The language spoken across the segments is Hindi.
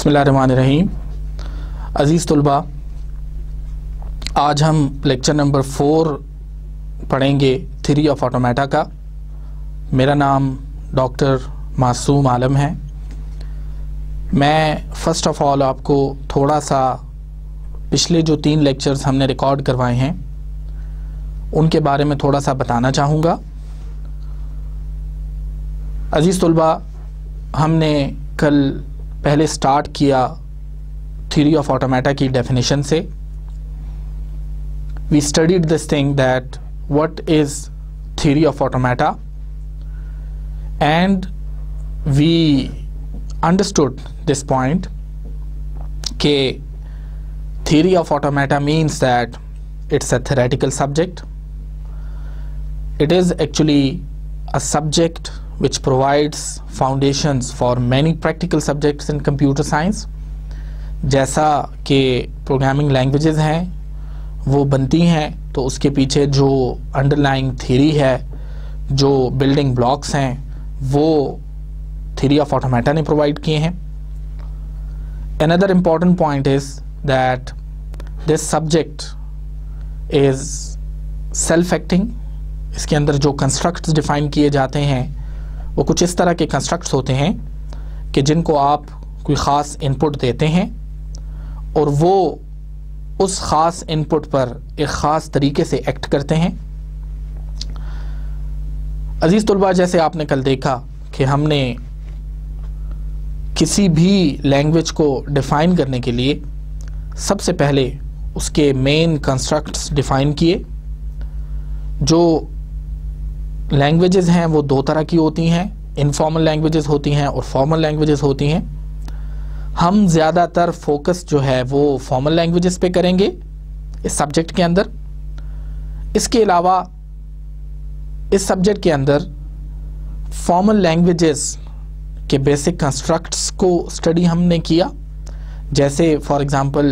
बिस्मिल्लाहिर्रहमानिर्रहीम। अज़ीज़ तुलबा, आज हम लेक्चर नंबर 4 पढ़ेंगे थ्योरी ऑफ ऑटोमेटा का। मेरा नाम डॉक्टर मासूम आलम है। मैं फ़र्स्ट ऑफ़ ऑल आपको थोड़ा सा पिछले जो 3 लेक्चर्स हमने रिकॉर्ड करवाए हैं उनके बारे में थोड़ा सा बताना चाहूँगा। अज़ीज़ तुलबा, हमने कल पहले स्टार्ट किया थ्योरी ऑफ ऑटोमेटा की डेफिनेशन से। We studied this thing that what is theory of automata and we understood this point कि theory of automata means that it's a theoretical subject. It is actually a subject which provides foundations for many practical subjects in computer science. जैसा कि प्रोग्रामिंग लैंग्वेजेस हैं वो बनती हैं तो उसके पीछे जो अंडरलाइंग थ्योरी है, जो बिल्डिंग ब्लॉक्स हैं, वो थ्योरी ऑफ ऑटोमेटा ने प्रोवाइड किए हैं। Another important point is that this subject is self acting. इसके अंदर जो कंस्ट्रक्ट्स डिफ़ाइन किए जाते हैं वो कुछ इस तरह के कंस्ट्रक्ट्स होते हैं कि जिनको आप कोई ख़ास इनपुट देते हैं और वो उस ख़ास इनपुट पर एक ख़ास तरीके से एक्ट करते हैं। अज़ीज़ तुलबा, जैसे आपने कल देखा कि हमने किसी भी लैंग्वेज को डिफ़ाइन करने के लिए सबसे पहले उसके मेन कंस्ट्रक्ट्स डिफ़ाइन किए। जो लैंग्वेजेस हैं वो 2 तरह की होती हैं, इनफॉर्मल लैंग्वेजेस होती हैं और फॉर्मल लैंग्वेजेस होती हैं। हम ज़्यादातर फोकस जो है वो फॉर्मल लैंग्वेजेस पे करेंगे इस सब्जेक्ट के अंदर। इसके अलावा इस सब्जेक्ट के अंदर फॉर्मल लैंग्वेजेस के बेसिक कंस्ट्रक्ट्स को स्टडी हमने किया। जैसे फॉर एग्ज़ाम्पल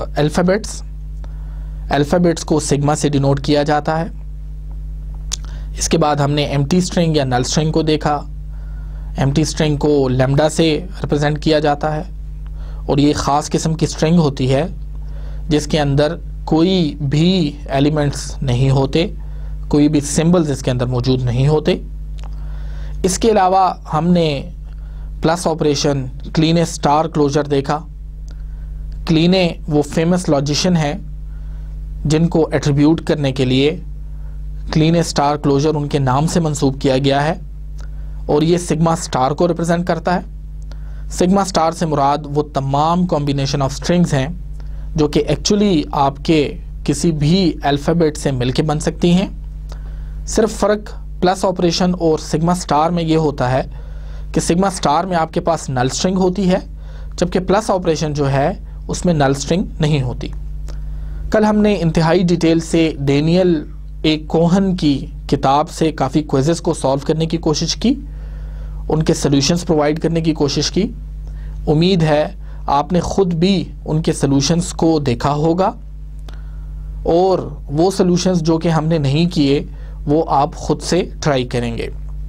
अल्फ़ाबेट्स को सिग्मा से डिनोट किया जाता है। इसके बाद हमने एम्प्टी स्ट्रिंग या नल स्ट्रिंग को देखा। एम्प्टी स्ट्रिंग को लैम्डा से रिप्रेजेंट किया जाता है और ये ख़ास किस्म की स्ट्रिंग होती है जिसके अंदर कोई भी एलिमेंट्स नहीं होते, कोई भी सिंबल्स इसके अंदर मौजूद नहीं होते। इसके अलावा हमने plus operation, Kleene star closure देखा। क्लीने वो फेमस लॉजिशियन है जिनको एट्रीब्यूट करने के लिए क्लीने स्टार क्लोजर उनके नाम से मंसूब किया गया है और ये सिग्मा स्टार को रिप्रेजेंट करता है। सिग्मा स्टार से मुराद वो तमाम कॉम्बिनेशन ऑफ स्ट्रिंग्स हैं जो कि एक्चुअली आपके किसी भी अल्फ़ाबेट से मिलके बन सकती हैं। सिर्फ फ़र्क प्लस ऑपरेशन और सिग्मा स्टार में ये होता है कि सिग्मा स्टार में आपके पास नल स्ट्रिंग होती है जबकि प्लस ऑपरेशन जो है उसमें नल स्ट्रिंग नहीं होती। कल हमने इंतहाई डिटेल से डेनियल ए कोहन की किताब से काफ़ी क्विज़ेस को सॉल्व करने की कोशिश की, उनके सॉल्यूशंस प्रोवाइड करने की कोशिश की। उम्मीद है आपने ख़ुद भी उनके सॉल्यूशंस को देखा होगा और वो सॉल्यूशंस जो कि हमने नहीं किए वो आप ख़ुद से ट्राई करेंगे।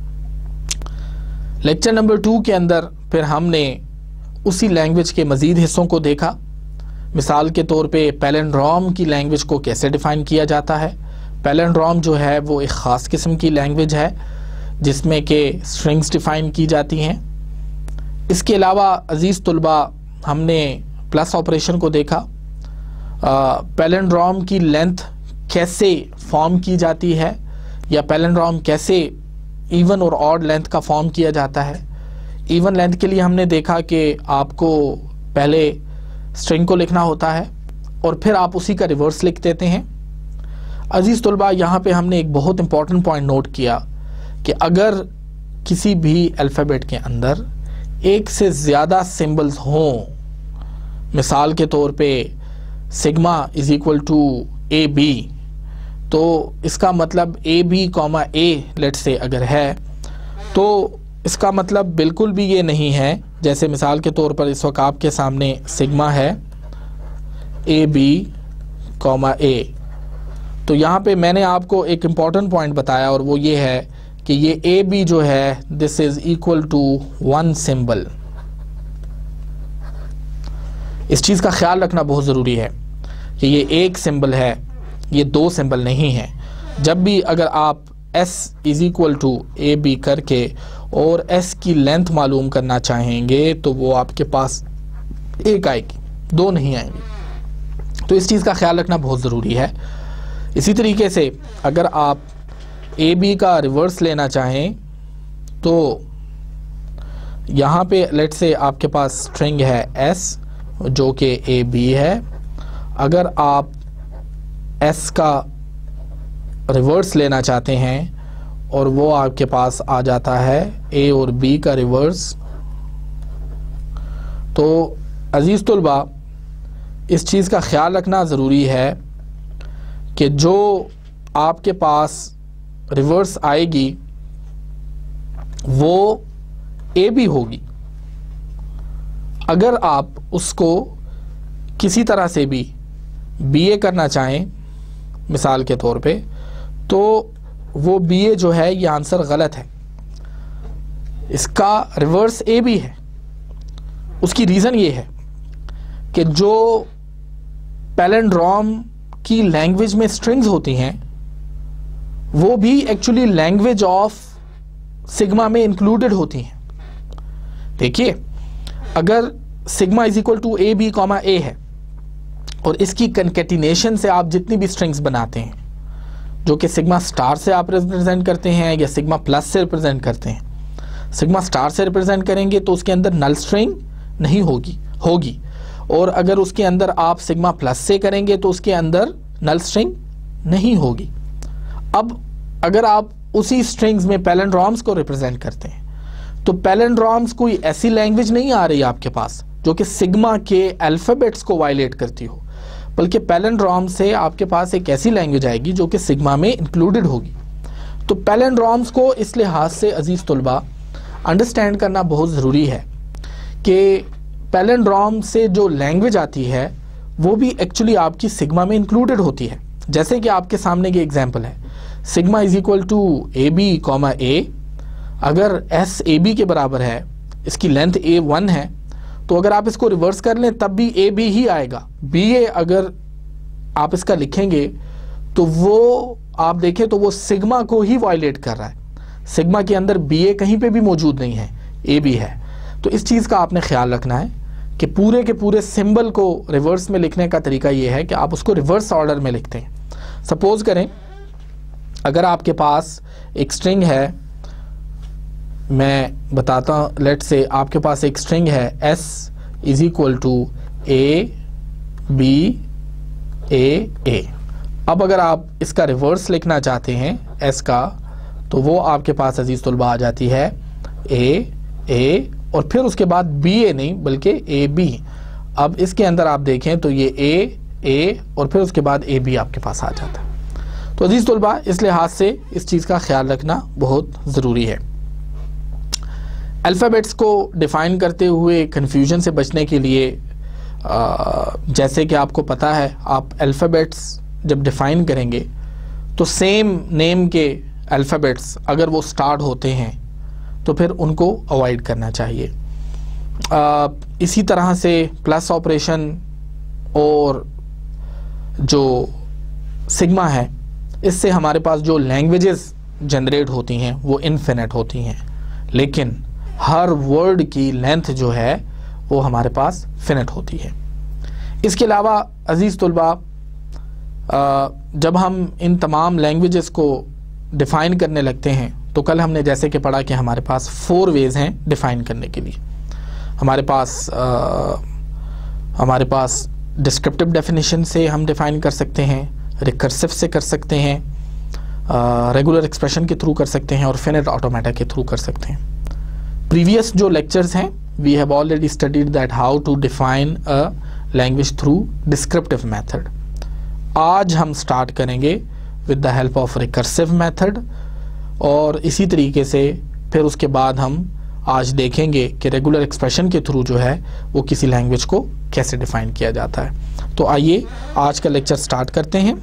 लेक्चर नंबर 2 के अंदर फिर हमने उसी लैंग्वेज के मज़ीद हिस्सों को देखा। मिसाल के तौर पे पैलिंड्रोम की लैंग्वेज को कैसे डिफ़ाइन किया जाता है। पैलिंड्रोम जो है वो एक ख़ास किस्म की लैंग्वेज है जिसमें कि स्ट्रिंग्स डिफ़ाइन की जाती हैं। इसके अलावा अज़ीज़ तुलबा, हमने प्लस ऑपरेशन को देखा। पैलिंड्रोम की लेंथ कैसे फॉर्म की जाती है या पैलिंड्रोम कैसे इवन और ऑड लेंथ का फॉर्म किया जाता है। इवन लेंथ के लिए हमने देखा कि आपको पहले स्ट्रिंग को लिखना होता है और फिर आप उसी का रिवर्स लिख देते हैं। अज़ीज़ तुलबा, यहाँ पे हमने एक बहुत इंपॉर्टेंट पॉइंट नोट किया कि अगर किसी भी अल्फ़ाबेट के अंदर एक से ज़्यादा सिंबल्स हों, मिसाल के तौर पे sigma is equal to A B, तो इसका मतलब A B comma A let say अगर है तो इसका मतलब बिल्कुल भी ये नहीं है जैसे मिसाल के तौर पर इस वक्त आपके सामने सिग्मा है ए बी कॉमा ए। तो यहाँ पे मैंने आपको एक इम्पॉर्टेंट पॉइंट बताया और वो ये है कि ये ए बी जो है this is equal to 1 symbol. इस चीज़ का ख्याल रखना बहुत ज़रूरी है कि ये एक सिंबल है, ये दो सिंबल नहीं है। जब भी अगर आप s is equal to A B करके और s की लेंथ मालूम करना चाहेंगे तो वो आपके पास एक आएगी, दो नहीं आएंगी। तो इस चीज़ का ख्याल रखना बहुत ज़रूरी है। इसी तरीके से अगर आप ए बी का रिवर्स लेना चाहें तो यहाँ पे लेट्स से आपके पास स्ट्रिंग है s जो कि ए बी है। अगर आप s का रिवर्स लेना चाहते हैं और वो आपके पास आ जाता है a और b का रिवर्स, तो अजीज़ तुलबा इस चीज़ का ख्याल रखना ज़रूरी है कि जो आपके पास रिवर्स आएगी वो ए बी होगी। अगर आप उसको किसी तरह से भी बी ए करना चाहें मिसाल के तौर पे, तो वो बी ए जो है ये आंसर गलत है, इसका रिवर्स ए बी है। उसकी रीज़न ये है कि जो पैलिंड्रोम की लैंग्वेज में स्ट्रिंग्स होती हैं वो भी एक्चुअली लैंग्वेज ऑफ सिग्मा में इंक्लूडेड होती हैं। देखिए, अगर sigma is equal to A B comma A है और इसकी कंकेटिनेशन से आप जितनी भी स्ट्रिंग्स बनाते हैं जो कि सिग्मा स्टार से आप रिप्रेजेंट करते हैं या सिग्मा प्लस से रिप्रेजेंट करते हैं, सिग्मा स्टार से रिप्रेजेंट करेंगे तो उसके अंदर नल स्ट्रिंग नहीं होगी और अगर उसके अंदर आप सिग्मा प्लस से करेंगे तो उसके अंदर नल स्ट्रिंग नहीं होगी। अब अगर आप उसी स्ट्रिंग्स में पैलिंड्रोम्स को रिप्रेजेंट करते हैं तो पैलिंड्रोम्स कोई ऐसी लैंग्वेज नहीं आ रही आपके पास जो कि सिग्मा के अल्फ़ाबेट्स को वायलेट करती हो, बल्कि पैलिंड्रोम से आपके पास एक ऐसी लैंग्वेज आएगी जो कि सिग्मा में इंक्लूडेड होगी। तो पैलिंड्रोम्स को इस लिहाज से अजीज़ तुलबा अंडरस्टैंड करना बहुत ज़रूरी है कि पैलिंड्रोम से जो लैंग्वेज आती है वो भी एक्चुअली आपकी सिग्मा में इंक्लूडेड होती है। जैसे कि आपके सामने ये एग्जांपल है, sigma is equal to A B comma A. अगर एस ए बी के बराबर है, इसकी लेंथ ए 1 है, तो अगर आप इसको रिवर्स कर लें तब भी ए बी ही आएगा। बी ए अगर आप इसका लिखेंगे तो वो आप देखें तो वो सिग्मा को ही वायलेट कर रहा है। सिग्मा के अंदर बी ए कहीं पे भी मौजूद नहीं है, ए बी है। तो इस चीज़ का आपने ख्याल रखना है कि पूरे के पूरे सिंबल को रिवर्स में लिखने का तरीका ये है कि आप उसको रिवर्स ऑर्डर में लिखते हैं। सपोज करें अगर आपके पास एक स्ट्रिंग है, मैं बताता हूँ, लेट्स से आपके पास एक स्ट्रिंग है s is equal to A B A. अब अगर आप इसका रिवर्स लिखना चाहते हैं s का, तो वो आपके पास अजीज़ तुलबा आ जाती है ए और फिर उसके बाद बी ए नहीं बल्कि ए बी। अब इसके अंदर आप देखें तो ये ए और फिर उसके बाद ए बी आपके पास आ जाता है। तो अजीज़ तुलबा इस लिहाज से इस चीज़ का ख्याल रखना बहुत ज़रूरी है। अल्फ़ाबेट्स को डिफ़ाइन करते हुए कन्फ्यूजन से बचने के लिए जैसे कि आपको पता है, आप अल्फ़ाबेट्स जब डिफ़ाइन करेंगे तो सेम नेम के अल्फ़ाबेट्स अगर वो स्टार्ट होते हैं तो फिर उनको अवॉइड करना चाहिए। इसी तरह से प्लस ऑपरेशन और जो सिग्मा है, इससे हमारे पास जो लैंग्वेजेस जनरेट होती हैं वो इनफिनिट होती हैं, लेकिन हर वर्ड की लेंथ जो है वो हमारे पास फिनिट होती है। इसके अलावा अजीज़ तुलबा जब हम इन तमाम लैंग्वेजेस को डिफ़ाइन करने लगते हैं तो कल हमने जैसे कि पढ़ा कि हमारे पास 4 वेज़ हैं डिफ़ाइन करने के लिए। हमारे पास डिस्क्रिप्टिव डेफिनेशन से हम डिफ़ाइन कर सकते हैं, रिकर्सिव से कर सकते हैं, रेगुलर एक्सप्रेशन के थ्रू कर सकते हैं और फिनिट ऑटोमेटा के थ्रू कर सकते हैं। प्रीवियस जो लेक्चर्स हैं we have already studied that how to define a language through descriptive method. आज हम स्टार्ट करेंगे with the help of recursive method और इसी तरीके से फिर उसके बाद हम आज देखेंगे कि रेगुलर एक्सप्रेशन के थ्रू जो है वो किसी लैंग्वेज को कैसे डिफाइन किया जाता है। तो आइए आज का लेक्चर स्टार्ट करते हैं।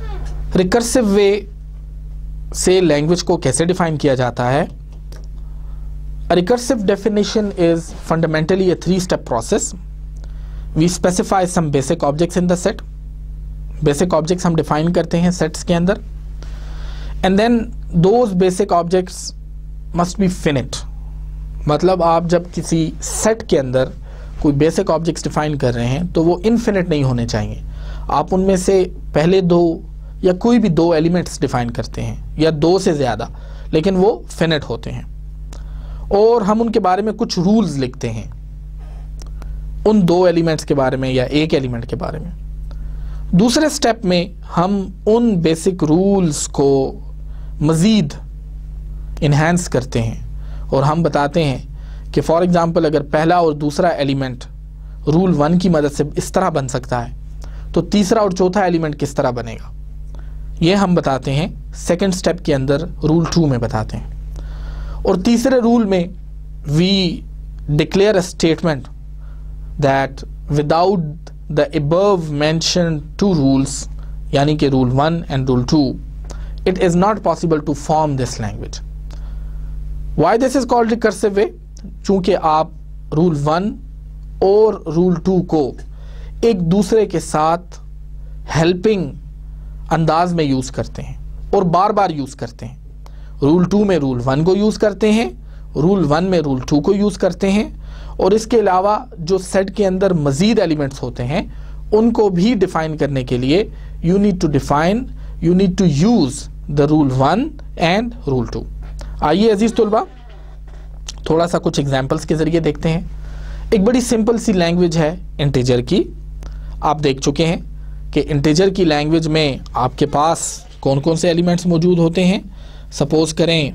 रिकर्सिव वे से लैंग्वेज को कैसे डिफाइन किया जाता है, A recursive definition is fundamentally a three-step process. We specify some basic objects in the set. Basic objects हम define करते हैं sets के अंदर. And then those basic objects must be finite. मतलब आप जब किसी set के अंदर कोई basic objects define कर रहे हैं तो वो infinite नहीं होने चाहिए. आप उनमें से पहले दो या कोई भी दो एलिमेंट्स डिफाइन करते हैं या दो से ज़्यादा, लेकिन वो फिनिट होते हैं और हम उनके बारे में कुछ रूल्स लिखते हैं उन दो एलिमेंट्स के बारे में या एक एलिमेंट के बारे में. दूसरे स्टेप में हम उन बेसिक रूल्स को मज़ीद इन्हांस करते हैं और हम बताते हैं कि फॉर एग्ज़ाम्पल अगर पहला और दूसरा एलिमेंट रूल 1 की मदद से इस तरह बन सकता है तो तीसरा और चौथा एलिमेंट किस तरह बनेगा, ये हम बताते हैं सेकंड स्टेप के अंदर रूल 2 में बताते हैं. और तीसरे रूल में we declare a statement that without the above mentioned two rules, यानी कि rule 1 and rule 2, it is not possible to form this language. Why this is called recursive way? चूंकि आप रूल 1 और रूल 2 को एक दूसरे के साथ हेल्पिंग अंदाज में यूज करते हैं और बार बार यूज करते हैं. रूल 2 में रूल 1 को यूज करते हैं, रूल 1 में रूल 2 को यूज करते हैं और इसके अलावा जो सेट के अंदर मजीद एलिमेंट्स होते हैं उनको भी डिफाइन करने के लिए you need to use the rule 1 and rule 2. आइए अजीज तुलबा थोड़ा सा कुछ एग्जाम्पल्स के जरिए देखते हैं. एक बड़ी सिंपल सी लैंग्वेज है इंटीजर की. आप देख चुके हैं कि इंटीजर की लैंग्वेज में आपके पास कौन कौन से एलिमेंट्स मौजूद होते हैं. सपोज करें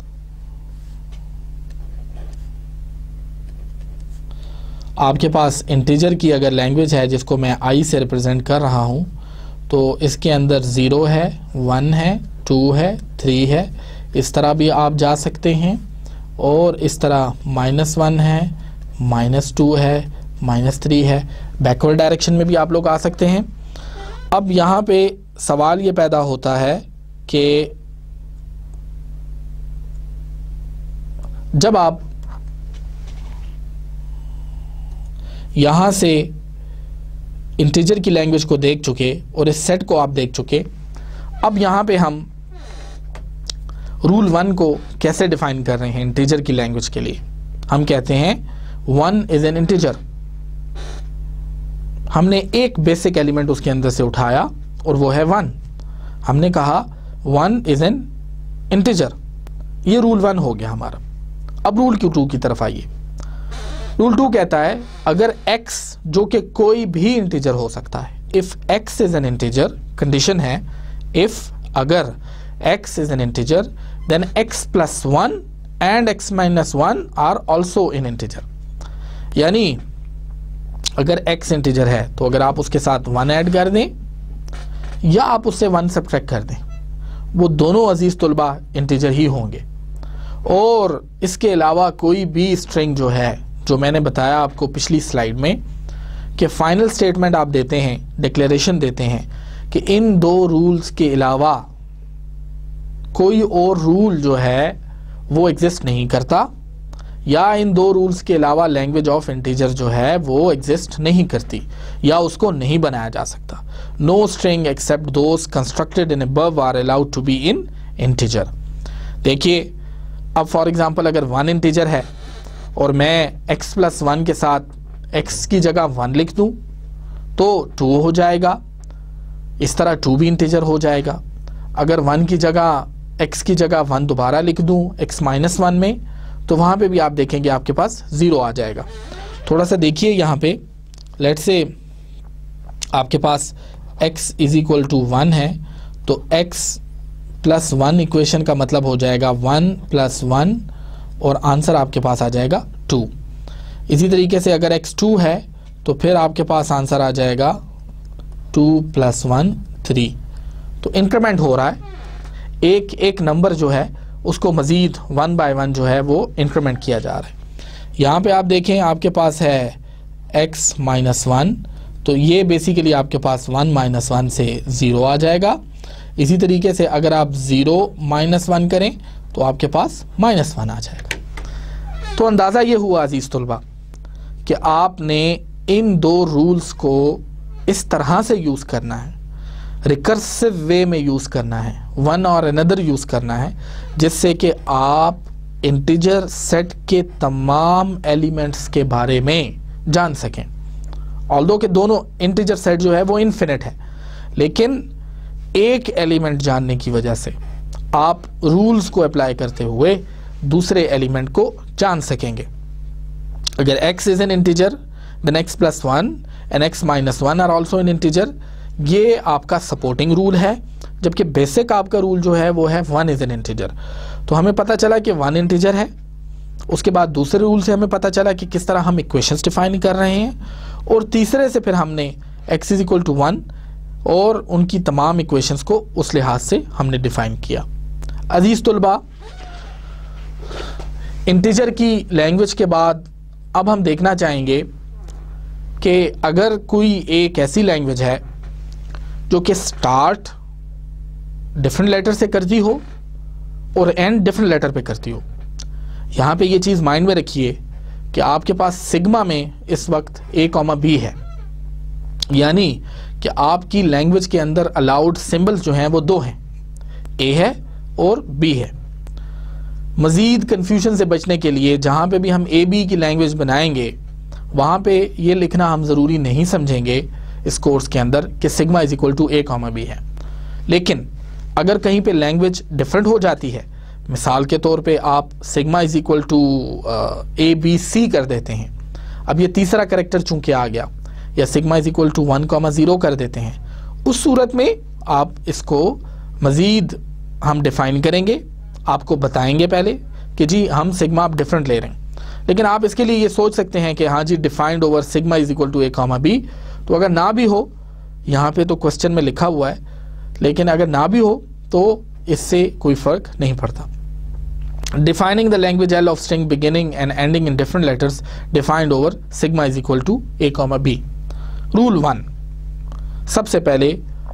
आपके पास इंटीजर की अगर लैंग्वेज है जिसको मैं i से रिप्रेजेंट कर रहा हूं तो इसके अंदर 0 है, 1 है, 2 है, 3 है. इस तरह भी आप जा सकते हैं और इस तरह -1 है, -2 है, -3 है. बैकवर्ड डायरेक्शन में भी आप लोग आ सकते हैं. अब यहाँ पे सवाल ये पैदा होता है कि जब आप यहाँ से इंटीजर की लैंग्वेज को देख चुके और इस सेट को आप देख चुके, अब यहाँ पे हम रूल 1 को कैसे डिफाइन कर रहे हैं इंटीजर की लैंग्वेज के लिए. हम कहते हैं 1 इज एन इंटीजर. हमने एक बेसिक एलिमेंट उसके अंदर से उठाया और वो है 1. हमने कहा 1 इज एन इंटीजर. ये रूल 1 हो गया हमारा. अब रूल 2 की तरफ आइए. रूल 2 कहता है अगर x जो कि कोई भी इंटीजर हो सकता है, if x is an integer, condition है इफ अगर x is an integer then x + 1 and x - 1 are also in integer. यानी अगर x इंटीजर है तो अगर आप उसके साथ 1 ऐड कर दें या आप उससे 1 सब्ट्रैक्ट कर दें, वो दोनों अजीज तुलबा इंटीजर ही होंगे. और इसके अलावा कोई भी स्ट्रिंग जो है, जो मैंने बताया आपको पिछली स्लाइड में कि फाइनल स्टेटमेंट आप देते हैं, डिक्लेरेशन देते हैं कि इन दो रूल्स के अलावा कोई और रूल जो है वो एग्जिस्ट नहीं करता, या इन दो रूल्स के अलावा लैंग्वेज ऑफ इंटीजर जो है वो एग्जिस्ट नहीं करती या उसको नहीं बनाया जा सकता. No string except those constructed in above are allowed to be in integer. देखिए अब फॉर एग्जांपल अगर 1 इंटीजर है और मैं x + 1 के साथ x की जगह 1 लिख दूं तो 2 हो जाएगा. इस तरह 2 भी इंटीजर हो जाएगा. अगर 1 की जगह x की जगह 1 दोबारा लिख दूं x - 1 में तो वहाँ पे भी आप देखेंगे आपके पास 0 आ जाएगा. थोड़ा सा देखिए यहाँ पे, लेट्स से आपके पास x = 1 है तो x + 1 इक्वेशन का मतलब हो जाएगा 1 + 1 और आंसर आपके पास आ जाएगा 2. इसी तरीके से अगर x 2 है तो फिर आपके पास आंसर आ जाएगा 2 + 1 3. तो इंक्रीमेंट हो रहा है, एक एक नंबर जो है उसको मज़ीद 1 by 1 जो है वो इंक्रीमेंट किया जा रहा है. यहाँ पे आप देखें आपके पास है x - 1 तो ये बेसिकली आपके पास 1 - 1 से 0 आ जाएगा. इसी तरीके से अगर आप 0 - 1 करें तो आपके पास -1 आ जाएगा. तो अंदाज़ा ये हुआ अजीज़ तुलबा कि आपने इन दो रूल्स को इस तरह से यूज़ करना है, रिकर्सिव वे में यूज़ करना है, वन और अनदर यूज़ करना है, जिससे कि आप इंटीजर सेट के तमाम एलिमेंट्स के बारे में जान सकें। ऑल्दो कि दोनों इंटीजर सेट जो है वो इन्फिनिट है, लेकिन एक एलिमेंट जानने की वजह से आप रूल्स को अप्लाई करते हुए दूसरे एलिमेंट को जान सकेंगे। अगर x is an integer then x plus 1 and x minus 1 are also an integer, ये आपका सपोर्टिंग रूल है, जबकि बेसिक आपका रूल जो है वो है 1 इज एन इंटीजर। तो हमें पता चला कि 1 इंटीजर है। उसके बाद दूसरे रूल से हमें पता चला कि किस तरह हम इक्वेशंस डिफाइन कर रहे हैं, और तीसरे से फिर हमने x इज इक्वल टू 1 और उनकी तमाम इक्वेशंस को उस लिहाज से हमने डिफाइन किया। अजीज़ तुलबा, इंटीजर की लैंग्वेज के बाद अब हम देखना चाहेंगे कि अगर कोई एक ऐसी लैंग्वेज है जो कि स्टार्ट डिफरेंट लेटर से करती हो और एंड डिफरेंट लेटर पे करती हो। यहाँ पे ये चीज़ माइंड में रखिए कि आपके पास सिग्मा में इस वक्त A, B है, यानी कि आपकी लैंग्वेज के अंदर अलाउड सिंबल्स जो हैं वो दो हैं, A है और B है। मज़ीद कन्फ्यूजन से बचने के लिए जहाँ पे भी हम AB की लैंग्वेज बनाएंगे वहाँ पे ये लिखना हम ज़रूरी नहीं समझेंगे इस कोर्स के अंदर कि sigma is equal to A, B है। लेकिन अगर कहीं पे लैंग्वेज डिफरेंट हो जाती है, मिसाल के तौर पे आप sigma is equal to ABC कर देते हैं, अब ये तीसरा करेक्टर चूंकि आ गया, या सिग्मा इज इक्वल टू 1, 0 कर देते हैं, उस सूरत में आप इसको मज़ीद हम डिफ़ाइन करेंगे, आपको बताएंगे पहले कि जी हम सिग्मा आप डिफरेंट ले रहे हैं। लेकिन आप इसके लिए ये सोच सकते हैं कि हाँ जी defined over sigma is equal to A, B, तो अगर ना भी हो, यहाँ पे तो क्वेश्चन में लिखा हुआ है, लेकिन अगर ना भी हो तो इससे कोई फ़र्क नहीं पड़ता। Defining the language L of string beginning and ending in different letters defined over sigma is equal to A, B। Rule 1, सबसे पहले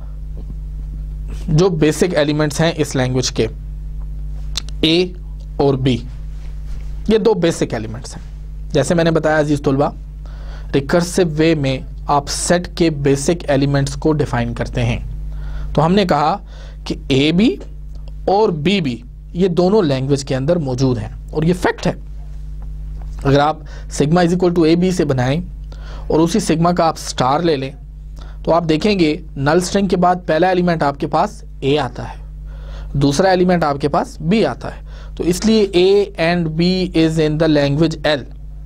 जो बेसिक एलिमेंट्स हैं इस लैंग्वेज के A और B, ये दो बेसिक एलिमेंट्स हैं। जैसे मैंने बताया अजीज तुलबा, रिकर्सिव वे में आप सेट के बेसिक एलिमेंट्स को डिफाइन करते हैं। तो हमने कहा कि AB और BB ये दोनों लैंग्वेज के अंदर मौजूद हैं, और ये फैक्ट है। अगर आप sigma is equal to AB से बनाएं और उसी सिग्मा का आप स्टार ले लें, तो आप देखेंगे नल स्ट्रिंग के बाद पहला एलिमेंट आपके पास A आता है, दूसरा एलिमेंट आपके पास B आता है, तो इसलिए A and B is in the language L।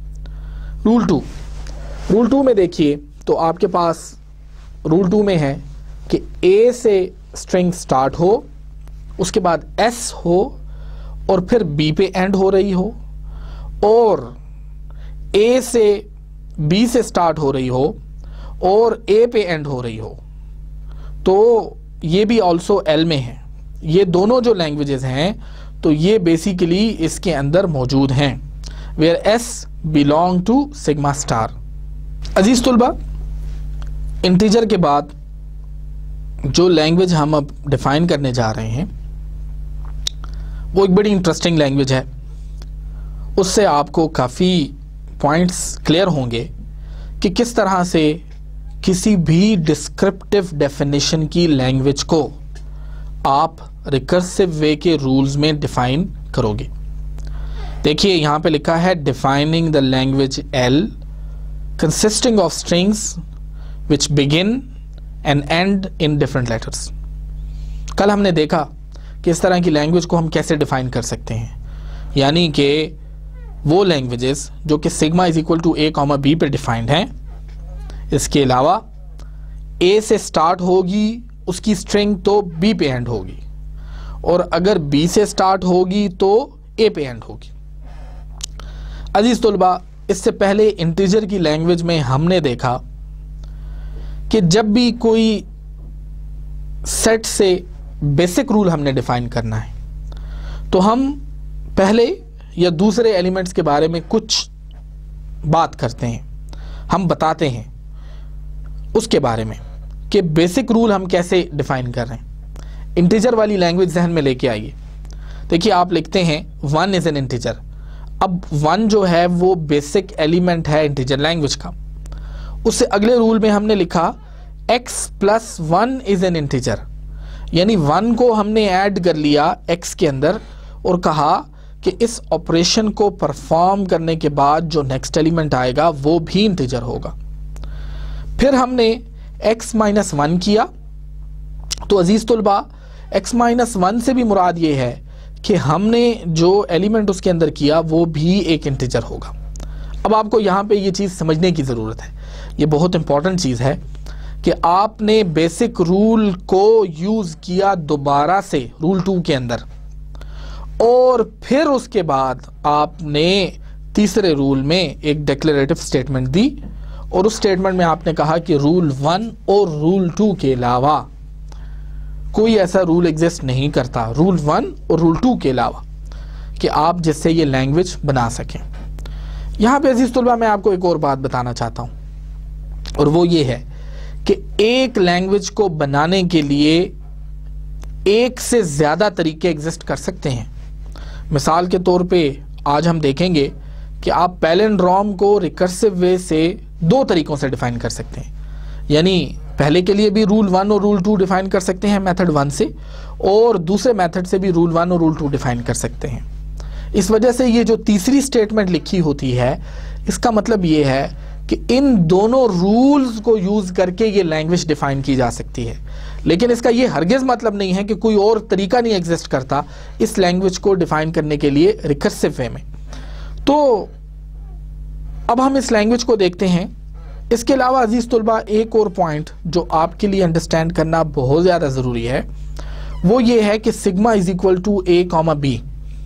Rule 2 में देखिए, तो आपके पास रूल 2 में है कि A से स्ट्रिंग स्टार्ट हो, उसके बाद S हो और फिर B पे एंड हो रही हो, और A से B से स्टार्ट हो रही हो और A पे एंड हो रही हो, तो ये भी ऑल्सो L में है। ये दोनों जो लैंग्वेजेस हैं तो ये बेसिकली इसके अंदर मौजूद हैं, where S belong to sigma star. अजीज तुलबा, इंटीजर के बाद जो लैंग्वेज हम अब डिफाइन करने जा रहे हैं वो एक बड़ी इंटरेस्टिंग लैंग्वेज है। उससे आपको काफ़ी पॉइंट्स क्लियर होंगे कि किस तरह से किसी भी डिस्क्रिप्टिव डेफिनेशन की लैंग्वेज को आप रिकर्सिव वे के रूल्स में डिफाइन करोगे। देखिए यहाँ पे लिखा है defining the language L consisting of strings which begin and end in different letters. कल हमने देखा कि इस तरह की लैंग्वेज को हम कैसे डिफाइन कर सकते हैं, यानी कि वो लैंग्वेजेस जो कि sigma is equal to A, B पे डिफाइंड हैं। इसके अलावा A से स्टार्ट होगी उसकी स्ट्रिंग तो B पे एंड होगी, और अगर B से स्टार्ट होगी तो A पे एंड होगी। अजीज तुलबा, इससे पहले इंटीजर की लैंग्वेज में हमने देखा कि जब भी कोई सेट से बेसिक रूल हमने डिफाइन करना है तो हम पहले या दूसरे एलिमेंट्स के बारे में कुछ बात करते हैं, हम बताते हैं उसके बारे में कि बेसिक रूल हम कैसे डिफाइन कर रहे हैं। इंटीजर वाली लैंग्वेज जहन में लेके आइए। देखिए आप लिखते हैं 1 इज एन इंटीजर, अब 1 जो है वो बेसिक एलिमेंट है इंटीजर लैंग्वेज का। उससे अगले रूल में हमने लिखा x plus 1 is an integer, यानी 1 को हमने ऐड कर लिया x के अंदर और कहा कि इस ऑपरेशन को परफॉर्म करने के बाद जो नेक्स्ट एलिमेंट आएगा वो भी इंटीजर होगा। फिर हमने x माइनस 1 किया, तो अजीज तुलबा x माइनस 1 से भी मुराद ये है कि हमने जो एलिमेंट उसके अंदर किया वो भी एक इंटीजर होगा। अब आपको यहाँ पे ये चीज़ समझने की ज़रूरत है, ये बहुत इंपॉर्टेंट चीज़ है कि आपने बेसिक रूल को यूज़ किया दोबारा से रूल 2 के अंदर, और फिर उसके बाद आपने तीसरे रूल में एक डिक्लेरेटिव स्टेटमेंट दी और उस स्टेटमेंट में आपने कहा कि रूल 1 और रूल 2 के अलावा कोई ऐसा रूल एग्जिस्ट नहीं करता, रूल 1 और रूल 2 के अलावा, कि आप जिससे ये लैंग्वेज बना सकें। यहाँ पे अजीज तुलबा मैं आपको एक और बात बताना चाहता हूँ, और वो ये है कि एक लैंग्वेज को बनाने के लिए एक से ज़्यादा तरीके एग्जिस्ट कर सकते हैं। मिसाल के तौर पे आज हम देखेंगे कि आप पैलिंड्रोम को रिकर्सिव वे से 2 तरीकों से डिफाइन कर सकते हैं, यानी पहले के लिए भी रूल 1 और रूल 2 डिफाइन कर सकते हैं मेथड 1 से, और दूसरे मेथड से भी रूल 1 और रूल 2 डिफाइन कर सकते हैं। इस वजह से ये जो तीसरी स्टेटमेंट लिखी होती है, इसका मतलब ये है कि इन दोनों रूल्स को यूज करके ये लैंग्वेज डिफाइन की जा सकती है, लेकिन इसका ये हरगिज मतलब नहीं है कि कोई और तरीका नहीं एग्जिस्ट करता इस लैंग्वेज को डिफाइन करने के लिए रिकर्सिव वे में। तो अब हम इस लैंग्वेज को देखते हैं। इसके अलावा अजीज तुलबा एक और पॉइंट जो आपके लिए अंडरस्टैंड करना बहुत ज़्यादा ज़रूरी है, वो ये है कि sigma is equal to A comma B,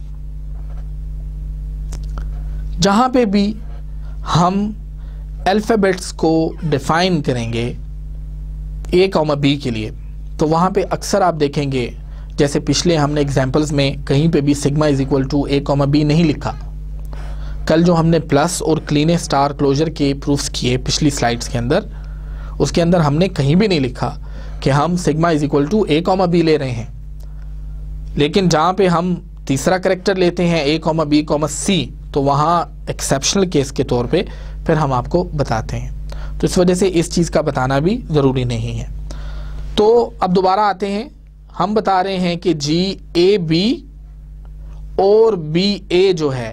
जहां पे भी हम अल्फ़ाबेट्स को डिफाइन करेंगे ए कॉमा बी के लिए, तो वहाँ पे अक्सर आप देखेंगे, जैसे पिछले हमने एग्जांपल्स में कहीं पे भी sigma is equal to A comma B नहीं लिखा। कल जो हमने प्लस और क्लीन स्टार क्लोजर के प्रूफ्स किए पिछली स्लाइड्स के अंदर, उसके अंदर हमने कहीं भी नहीं लिखा कि हम sigma is equal to A comma B ले रहे हैं, लेकिन जहाँ पे हम तीसरा करेक्टर लेते हैं A comma B comma C, तो वहाँ एक्सेप्शनल केस के तौर पे फिर हम आपको बताते हैं। तो इस वजह से इस चीज़ का बताना भी ज़रूरी नहीं है। तो अब दोबारा आते हैं, हम बता रहे हैं कि जी ए बी और बी ए जो है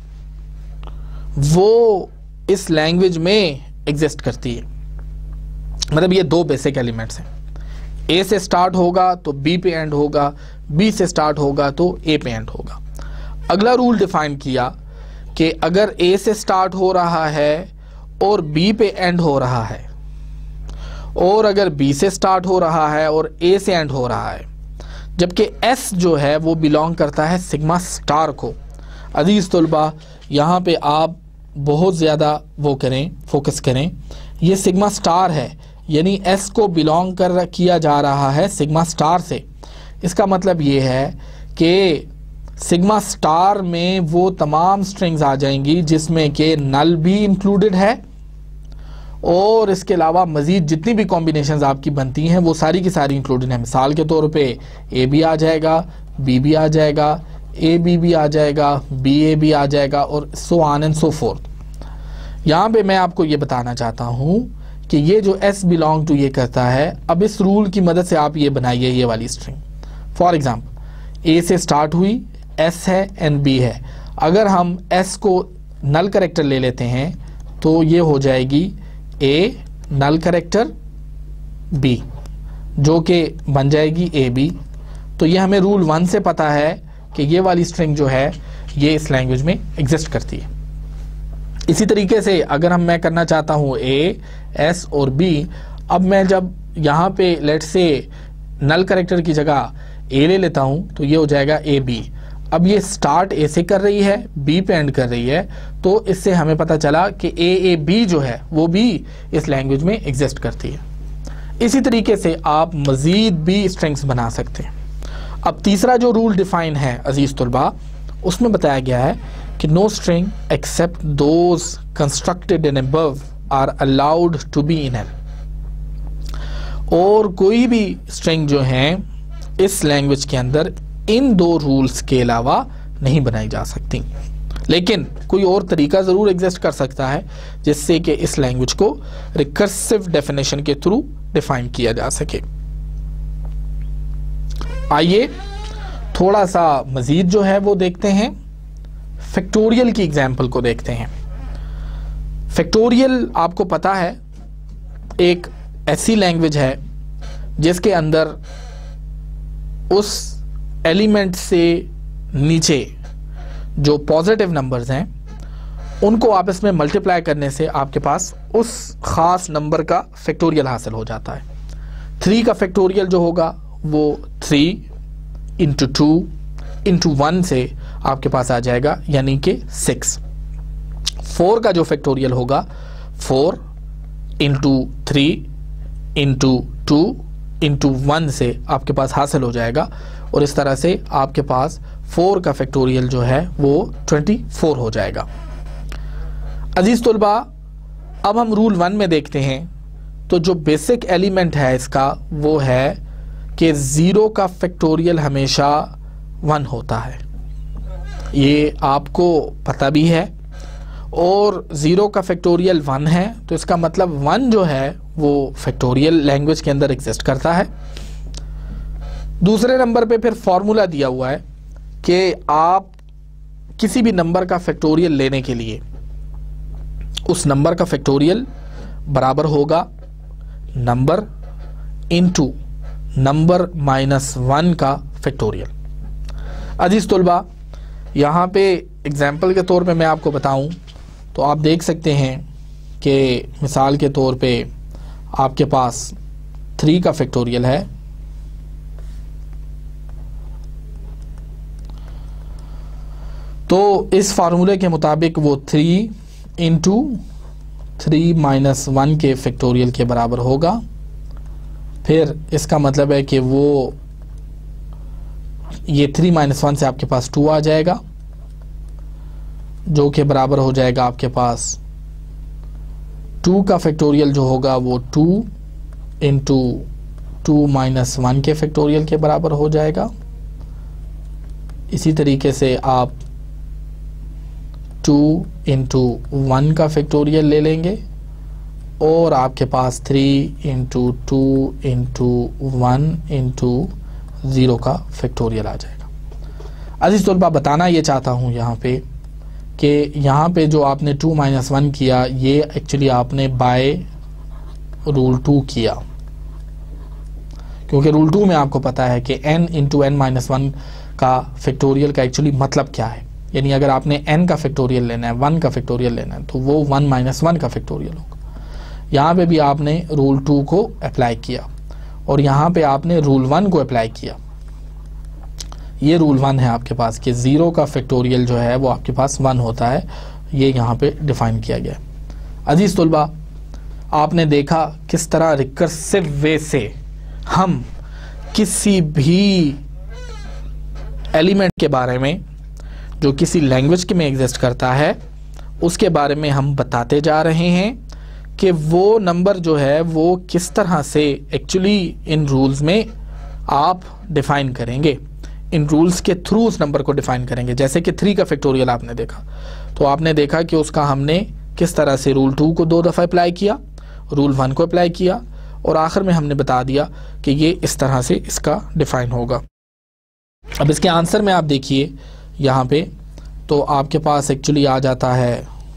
वो इस लैंग्वेज में एग्जिस्ट करती है। मतलब ये 2 बेसिक एलिमेंट्स हैं, ए से स्टार्ट होगा तो बी पे एंड होगा, बी से स्टार्ट होगा तो ए पे एंड होगा। अगला रूल डिफाइन किया कि अगर ए से स्टार्ट हो रहा है और बी पे एंड हो रहा है, और अगर बी से स्टार्ट हो रहा है और ए से एंड हो रहा है, जबकि एस जो है वो बिलोंग करता है सिग्मा स्टार को। अजीज तुलबा यहाँ पे आप बहुत ज़्यादा वो करें, फोकस करें, ये सिग्मा स्टार है, यानी एस को बिलोंग किया जा रहा है सिग्मा स्टार से। इसका मतलब ये है कि सिग्मा स्टार में वो तमाम स्ट्रिंग्स आ जाएंगी जिसमें कि नल भी इंक्लूडेड है, और इसके अलावा मज़ीद जितनी भी कॉम्बिनेशंस आपकी बनती हैं वो सारी की सारी इंक्लूडेड हैं। मिसाल के तौर पे ए भी आ जाएगा, बी भी आ जाएगा, ए बी भी आ जाएगा, बी ए भी आ जाएगा, और so on and so forth. यहाँ पे मैं आपको ये बताना चाहता हूँ कि ये जो एस बिलोंग टू ये करता है, अब इस रूल की मदद से आप ये बनाइए ये वाली स्ट्रिंग। फॉर एग्जाम्पल ए से स्टार्ट हुई, एस है एंड बी है। अगर हम एस को नल करेक्टर ले लेते हैं तो ये हो जाएगी ए नल करेक्टर बी, जो कि बन जाएगी ए बी। तो ये हमें रूल 1 से पता है कि ये वाली स्ट्रिंग जो है ये इस लैंग्वेज में एग्जिस्ट करती है। इसी तरीके से अगर मैं करना चाहता हूँ ए, एस और बी, अब मैं जब यहाँ पे लेट से नल करेक्टर की जगह ए ले लेता हूँ तो ये हो जाएगा ए बी। अब ये स्टार्ट ए से कर रही है, बी पे एंड कर रही है, तो इससे हमें पता चला कि ए बी जो है वो भी इस लैंग्वेज में एग्जिस्ट करती है। इसी तरीके से आप मज़ीद भी स्ट्रिंग्स बना सकते हैं। अब तीसरा जो रूल डिफाइन है अजीज तुलबा, उसमें बताया गया है कि no string except those constructed in above are allowed to be in L, और कोई भी स्ट्रिंग जो है इस लैंग्वेज के अंदर इन 2 रूल्स के अलावा नहीं बनाई जा सकती। लेकिन कोई और तरीका ज़रूर एग्जिस्ट कर सकता है जिससे कि इस लैंग्वेज को रिकर्सिव डेफिनेशन के थ्रू डिफाइन किया जा सके। आइए थोड़ा सा मजीद जो है वो देखते हैं, फैक्टोरियल की एग्जाम्पल को देखते हैं। फैक्टोरियल आपको पता है एक ऐसी लैंग्वेज है जिसके अंदर उस एलिमेंट से नीचे जो पॉजिटिव नंबर्स हैं उनको आपस में मल्टीप्लाई करने से आपके पास उस ख़ास नंबर का फैक्टोरियल हासिल हो जाता है। 3 का फैक्टोरियल जो होगा वो 3 इंटू 2 इंटू 1 से आपके पास आ जाएगा, यानी कि 6। 4 का जो फैक्टोरियल होगा 4 इंटू 3 इंटू 2 इंटू 1 से आपके पास हासिल हो जाएगा, और इस तरह से आपके पास 4 का फैक्टोरियल जो है वो 24 हो जाएगा। अजीज तुलबा, अब हम रूल 1 में देखते हैं तो जो बेसिक एलिमेंट है इसका वो है कि 0 का फैक्टोरियल हमेशा 1 होता है, ये आपको पता भी है, और 0 का फैक्टोरियल 1 है तो इसका मतलब 1 जो है वो फैक्टोरियल लैंग्वेज के अंदर एग्जिस्ट करता है। दूसरे नंबर पे फिर फॉर्मूला दिया हुआ है कि आप किसी भी नंबर का फैक्टोरियल लेने के लिए उस नंबर का फैक्टोरियल बराबर होगा नंबर इनटू नंबर -1 का फैक्टोरियल। अजीज तुलबा, यहाँ पे एग्जाम्पल के तौर पे मैं आपको बताऊं तो आप देख सकते हैं कि मिसाल के तौर पे आपके पास 3 का फैक्टोरियल है, तो इस फार्मूले के मुताबिक वो 3 इंटू 3 - 1 के फैक्टोरियल के बराबर होगा। फिर इसका मतलब है कि वो ये 3 - 1 से आपके पास 2 आ जाएगा, जो कि बराबर हो जाएगा आपके पास 2 का फैक्टोरियल जो होगा वो 2 इंटू 2 - 1 के फैक्टोरियल के बराबर हो जाएगा। इसी तरीके से आप 2 इंटू 1 का फैक्टोरियल ले लेंगे और आपके पास 3 इंटू 2 इंटू 1 इंटू 0 का फैक्टोरियल आ जाएगा। अजीज तौर पर बताना ये चाहता हूँ यहाँ पे कि यहाँ पे जो आपने 2 - 1 किया ये एक्चुअली आपने बाय रूल 2 किया, क्योंकि रूल 2 में आपको पता है कि n इंटू n - 1 का फैक्टोरियल का एक्चुअली मतलब क्या है। यानी अगर आपने n का फैक्टोरियल लेना है, 1 का फैक्टोरियल लेना है, तो वो 1 - 1 का फैक्टोरियल होगा। यहाँ पे भी आपने रूल 2 को अप्लाई किया और यहाँ पे आपने रूल 1 को अप्लाई किया। ये रूल 1 है आपके पास कि 0 का फैक्टोरियल जो है वो आपके पास 1 होता है, ये यहाँ पे डिफाइन किया गया है। अजीज तुलबा, आपने देखा किस तरह रिकर्सिव वे से हम किसी भी एलिमेंट के बारे में जो किसी लैंग्वेज के में एग्जिस्ट करता है उसके बारे में हम बताते जा रहे हैं कि वो नंबर जो है वो किस तरह से एक्चुअली इन रूल्स में आप डिफाइन करेंगे, इन रूल्स के थ्रू उस नंबर को डिफाइन करेंगे। जैसे कि 3 का फैक्टोरियल आपने देखा, तो आपने देखा कि उसका हमने किस तरह से रूल 2 को 2 दफ़ा अप्लाई किया, रूल 1 को अप्लाई किया, और आखिर में हमने बता दिया कि ये इस तरह से इसका डिफाइन होगा। अब इसके आंसर में आप देखिए यहाँ पे, तो आपके पास एक्चुअली आ जाता है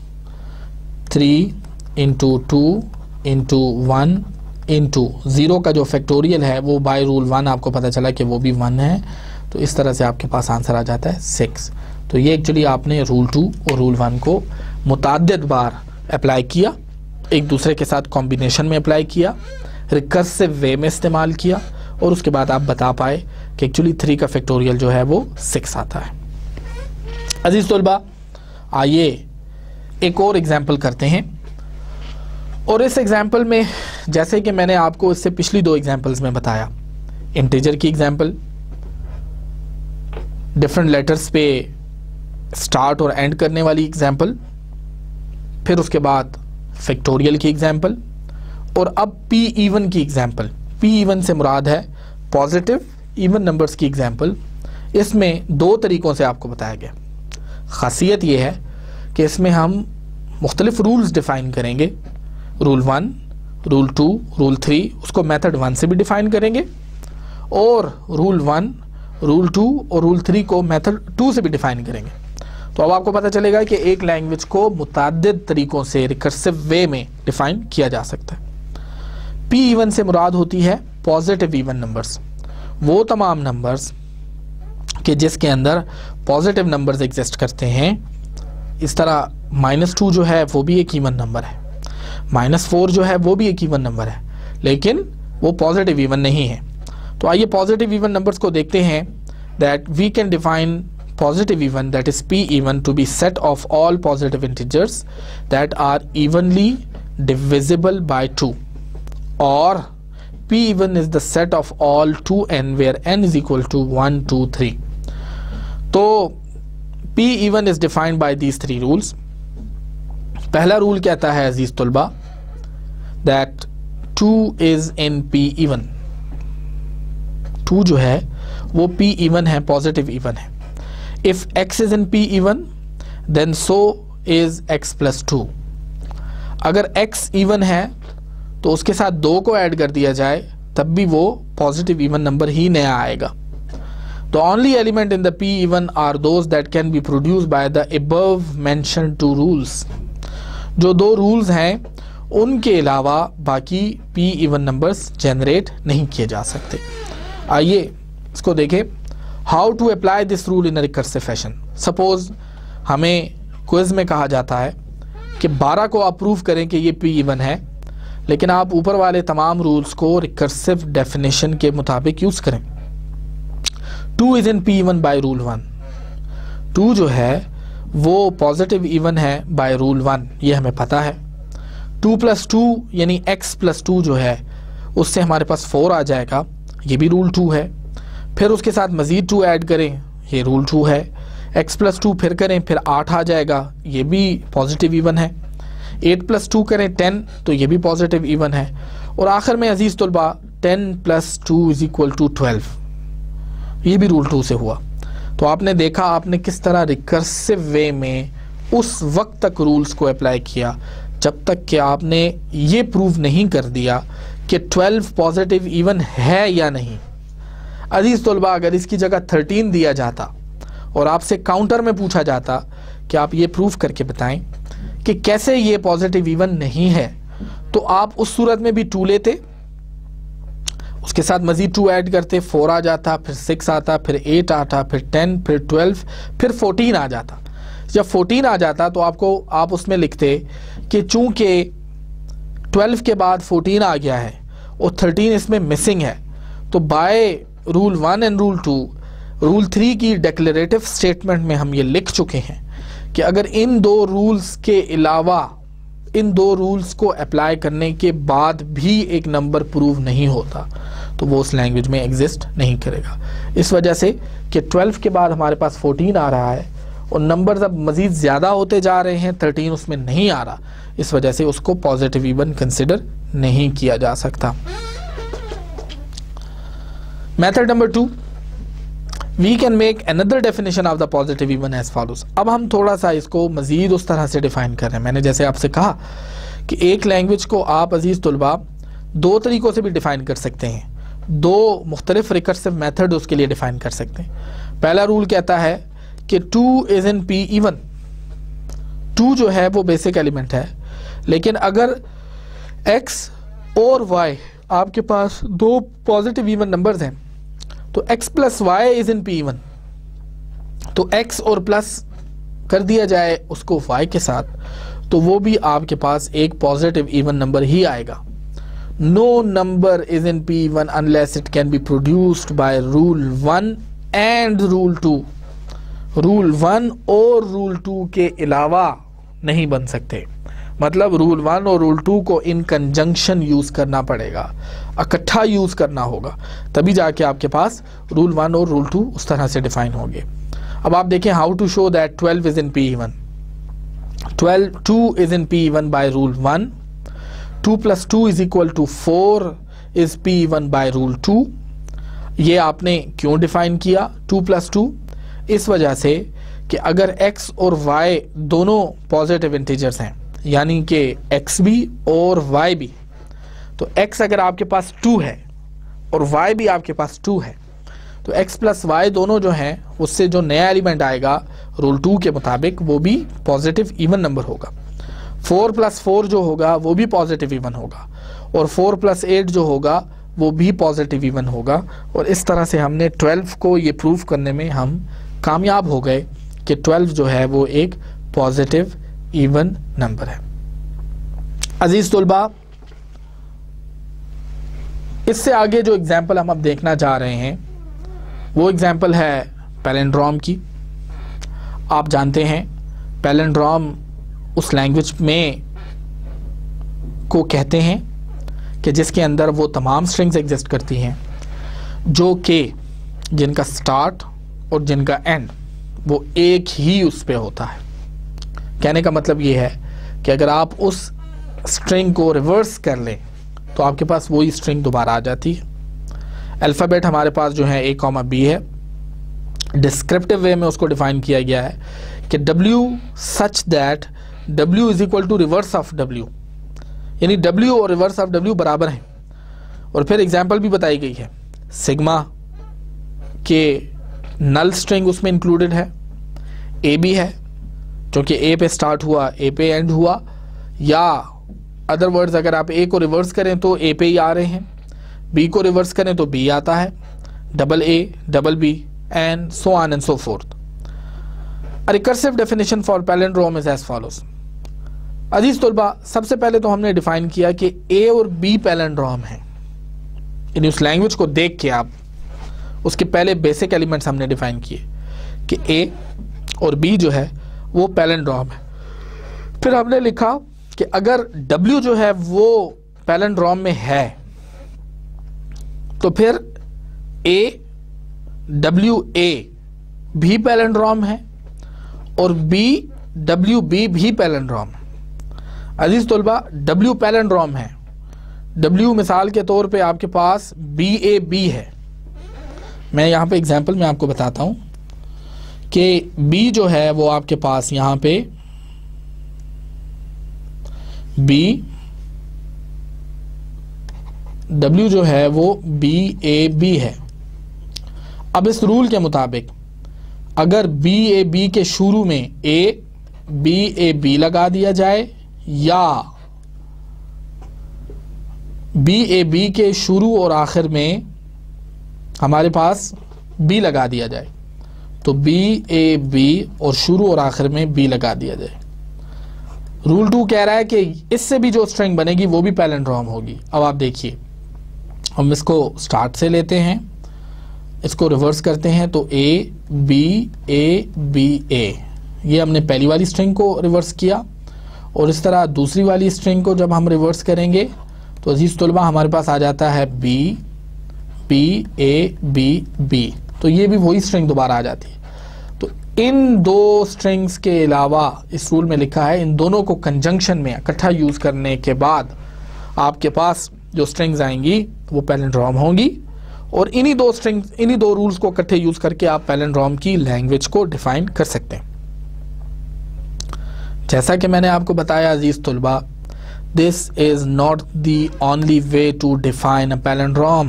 3 इंटू 2 इंटू 1 इंटू 0 का जो फैक्टोरियल है वो बाय रूल 1 आपको पता चला कि वो भी 1 है, तो इस तरह से आपके पास आंसर आ जाता है 6। तो ये एक्चुअली आपने रूल 2 और रूल 1 को मुताद्दिद बार अप्लाई किया, एक दूसरे के साथ कॉम्बिनेशन में अप्लाई किया, रिकर्सिव वे में इस्तेमाल किया, और उसके बाद आप बता पाए कि एक्चुअली 3 का फैक्टोरियल जो है वो 6 आता है। अजीज तलबा, आइए एक और एग्जाम्पल करते हैं, और इस एग्जाम्पल में जैसे कि मैंने आपको इससे पिछली 2 एग्जाम्पल्स में बताया, इंटीजर की एग्जाम्पल, डिफरेंट लेटर्स पे स्टार्ट और एंड करने वाली एग्जाम्पल, फिर उसके बाद फैक्टोरियल की एग्जाम्पल, और अब पी इवन की एग्जाम्पल। पी इवन से मुराद है पॉजिटिव इवन नंबर्स की एग्जाम्पल। इसमें 2 तरीकों से आपको बताया गया। खासियत ये है कि इसमें हम मुख्तलिफ रूल्स डिफ़ाइन करेंगे, रूल 1, रूल 2, रूल 3, उसको मेथड 1 से भी डिफ़ाइन करेंगे और रूल 1, रूल 2 और रूल 3 को मेथड 2 से भी डिफ़ाइन करेंगे। तो अब आपको पता चलेगा कि एक लैंग्वेज को मुताद्दिद तरीक़ों से रिकर्सिव वे में डिफ़ाइन किया जा सकता है। पी इवन से मुराद होती है पॉजिटिव इवन नंबर्स, वो तमाम नंबर्स कि जिसके अंदर पॉजिटिव नंबर्स एग्जिस्ट करते हैं। इस तरह -2 जो है वो भी एक इवन नंबर है, -4 जो है वो भी एक इवन नंबर है, लेकिन वो पॉजिटिव इवन नहीं है। तो आइए पॉजिटिव इवन नंबर्स को देखते हैं। That we can define positive even, that is p even, to be set of all positive integers that are evenly divisible by 2, or p even is the set of all 2n where n is equal to 1, 2, 3. तो p even is defined by these 3 rules. पहला रूल कहता है अजीज तुलबा that 2 is in p even. 2 जो है वो p even है, पॉजिटिव इवन है। If x is in p even, then so is x plus 2. अगर x even है तो उसके साथ 2 को ऐड कर दिया जाए तब भी वो पॉजिटिव इवन नंबर ही नया आएगा। The only element in the p even are those that can be produced by the above mentioned 2 rules. जो 2 रूल्स हैं उनके अलावा बाकी p even नंबर्स जनरेट नहीं किए जा सकते। आइए इसको देखें। How to apply this rule in a recursive fashion. Suppose हमें क्विज में कहा जाता है कि 12 को आप प्रूव करें कि ये पी इवन है, लेकिन आप ऊपर वाले तमाम रूल्स को रिकर्सिव डेफिनेशन के मुताबिक यूज करें। 2 is in P even by rule 1। 2 जो है वो पॉजिटिव इवन है बाय रूल 1, ये हमें पता है। 2 + 2 यानी x + 2 जो है उससे हमारे पास 4 आ जाएगा, ये भी रूल 2 है। फिर उसके साथ मज़ीद 2 ऐड करें, ये रूल 2 है। x + 2 फिर करें, फिर 8 आ जाएगा, ये भी पॉजिटिव इवन है। 8 + 2 करें 10, तो ये भी पॉजिटिव इवन है। और आखिर में अजीज़ तुलबा 10 + 2 = 12, ये भी रूल 2 से हुआ। तो आपने देखा आपने किस तरह रिकर्सिव वे में उस वक्त तक रूल्स को अप्लाई किया जब तक कि आपने ये प्रूव नहीं कर दिया कि 12 पॉजिटिव इवन है या नहीं। अजीज तुलबा अगर इसकी जगह 13 दिया जाता और आपसे काउंटर में पूछा जाता कि आप ये प्रूफ करके बताएं कि कैसे ये पॉजिटिव इवन नहीं है, तो आप उस सूरत में भी 2 लेते, उसके साथ मजीद 2 ऐड करते, 4 आ जाता, फिर 6 आता, फिर 8 आता, फिर 10, फिर 12, फिर 14 आ जाता। जब 14 आ जाता तो आप उसमें लिखते कि चूंकि 12 के बाद 14 आ गया है और 13 इसमें मिसिंग है, तो by rule 1 and rule 2, rule 3 की डेक्लेरेटिव स्टेटमेंट में हम ये लिख चुके हैं कि अगर इन 2 रूल्स के अलावा इन 2 रूल्स को अप्लाई करने के बाद भी एक नंबर प्रूव नहीं होता तो वो उस लैंग्वेज में एग्जिस्ट नहीं करेगा। इस वजह से कि 12 के बाद हमारे पास 14 आ रहा है और नंबर्स अब मज़ीद ज़्यादा होते जा रहे हैं, 13 उसमें नहीं आ रहा, इस वजह से उसको पॉजिटिव इवन कंसिडर नहीं किया जा सकता। Method number 2, we can make another definition of the positive even as follows. अब हम थोड़ा सा इसको मजीद उस तरह से डिफाइन कर रहे हैं। मैंने जैसे आपसे कहा कि एक लैंग्वेज को आप अजीज तुलबा 2 तरीक़ों से भी डिफाइन कर सकते हैं, 2 मुख्तलिफ रिकर्सिव मेथड उसके लिए डिफाइन कर सकते हैं। पहला रूल कहता है कि 2 इज इन पी इवन। 2 जो है वो बेसिक एलिमेंट है, लेकिन अगर x और y आपके पास 2 पॉजिटिव इवन नंबर्स हैं तो x + y is in P even, तो x और प्लस कर दिया जाए उसको y के साथ तो वो भी आपके पास एक पॉजिटिव इवन नंबर ही आएगा। No number is in P even unless it can be produced by rule 1 and rule 2। Rule 1 और रूल 2 के अलावा नहीं बन सकते, मतलब रूल 1 और रूल 2 को इन कंजंक्शन यूज करना पड़ेगा, इकट्ठा यूज करना होगा, तभी जाके आपके पास रूल 1 और रूल 2 उस तरह से डिफाइन होंगे। अब आप देखें how to show that 12 is in P even. 2 is in P even by rule 1, 2 + 2 = 4 is P even by rule 2। ये आपने क्यों डिफाइन किया 2 + 2? इस वजह से कि अगर x और y दोनों पॉजिटिव इंटीजर्स हैं, यानी कि x भी और y भी, तो x अगर आपके पास 2 है और y भी आपके पास 2 है, तो x प्लस y दोनों जो हैं उससे जो नया एलिमेंट आएगा रूल 2 के मुताबिक वो भी पॉजिटिव इवन नंबर होगा। 4 प्लस 4 जो होगा वो भी पॉजिटिव इवन होगा, और 4 प्लस 8 जो होगा वो भी पॉजिटिव इवन होगा। और इस तरह से हमने 12 को ये प्रूव करने में हम कामयाब हो गए कि 12 जो है वो एक पॉजिटिव इवन नंबर है। अजीज तुलबा, इससे आगे जो एग्जाम्पल हम अब देखना चाह रहे हैं वो एग्जाम्पल है पैलिंड्रोम की। आप जानते हैं पैलिंड्रोम उस लैंग्वेज में को कहते हैं कि जिसके अंदर वो तमाम स्ट्रिंग्स एग्जिस्ट करती हैं जो कि जिनका स्टार्ट और जिनका एंड वो एक ही उस पे होता है। कहने का मतलब ये है कि अगर आप उस स्ट्रिंग को रिवर्स कर लें तो आपके पास वही स्ट्रिंग दोबारा आ जाती है। अल्फ़ाबेट हमारे पास जो है A, B है। डिस्क्रिप्टिव वे में उसको डिफाइन किया गया है कि W such that W is equal to reverse of W, यानी W और रिवर्स ऑफ W बराबर हैं। और फिर एग्जाम्पल भी बताई गई है, सिग्मा के नल स्ट्रिंग उसमें इंक्लूडेड है, A भी है क्योंकि A पे स्टार्ट हुआ A पे एंड हुआ, या अदर वर्ड्स अगर आप A को रिवर्स करें तो A पे ही आ रहे हैं, B को रिवर्स करें तो B आता है, double A double B and so on and so forth. A recursive definition for palindrome is as follows। अजीज तुलबा, सबसे पहले तो हमने डिफाइन किया कि A और B पैलिंड्रोम है, यानी उस लैंग्वेज को देख के आप उसके पहले बेसिक एलिमेंट्स हमने डिफाइन किए कि A और B जो है वो पैलिंड्रोम है। फिर हमने लिखा कि अगर W जो है वो पैलिंड्रोम में है तो फिर A W A भी पैलिंड्रोम है और B W B भी पैलिंड्रोम है। अजीज तुलबा, W पैलिंड्रोम है। W मिसाल के तौर पे आपके पास B A B है। मैं यहाँ पे एग्जांपल में आपको बताता हूँ कि B जो है वो आपके पास यहाँ पे B, W जो है वो B A B है। अब इस रूल के मुताबिक अगर B A B के शुरू में A B A B लगा दिया जाए या B A B के शुरू और आखिर में हमारे पास B लगा दिया जाए, तो B A B और शुरू और आखिर में B लगा दिया जाए। रूल 2 कह रहा है कि इससे भी जो स्ट्रिंग बनेगी वो भी पैलिंड्रोम होगी। अब आप देखिए, हम इसको स्टार्ट से लेते हैं, इसको रिवर्स करते हैं तो A B A B A, ये हमने पहली वाली स्ट्रिंग को रिवर्स किया। और इस तरह दूसरी वाली स्ट्रिंग को जब हम रिवर्स करेंगे तो अजीज तुलबा हमारे पास आ जाता है B B A B B, तो ये भी वही स्ट्रिंग दोबारा आ जाती है। तो इन दो स्ट्रिंग्स के अलावा इस रूल में लिखा है इन दोनों को कंजंक्शन में इकट्ठा यूज करने के बाद आपके पास जो स्ट्रिंग्स आएंगी वो पैलिंड्रोम होंगी। और इन्हीं दो रूल्स को इकट्ठे यूज करके आप पैलिंड्रोम की लैंग्वेज को डिफाइन कर सकते हैं। जैसा कि मैंने आपको बताया अजीज तुलबा, this is not the only way to define a palindrome.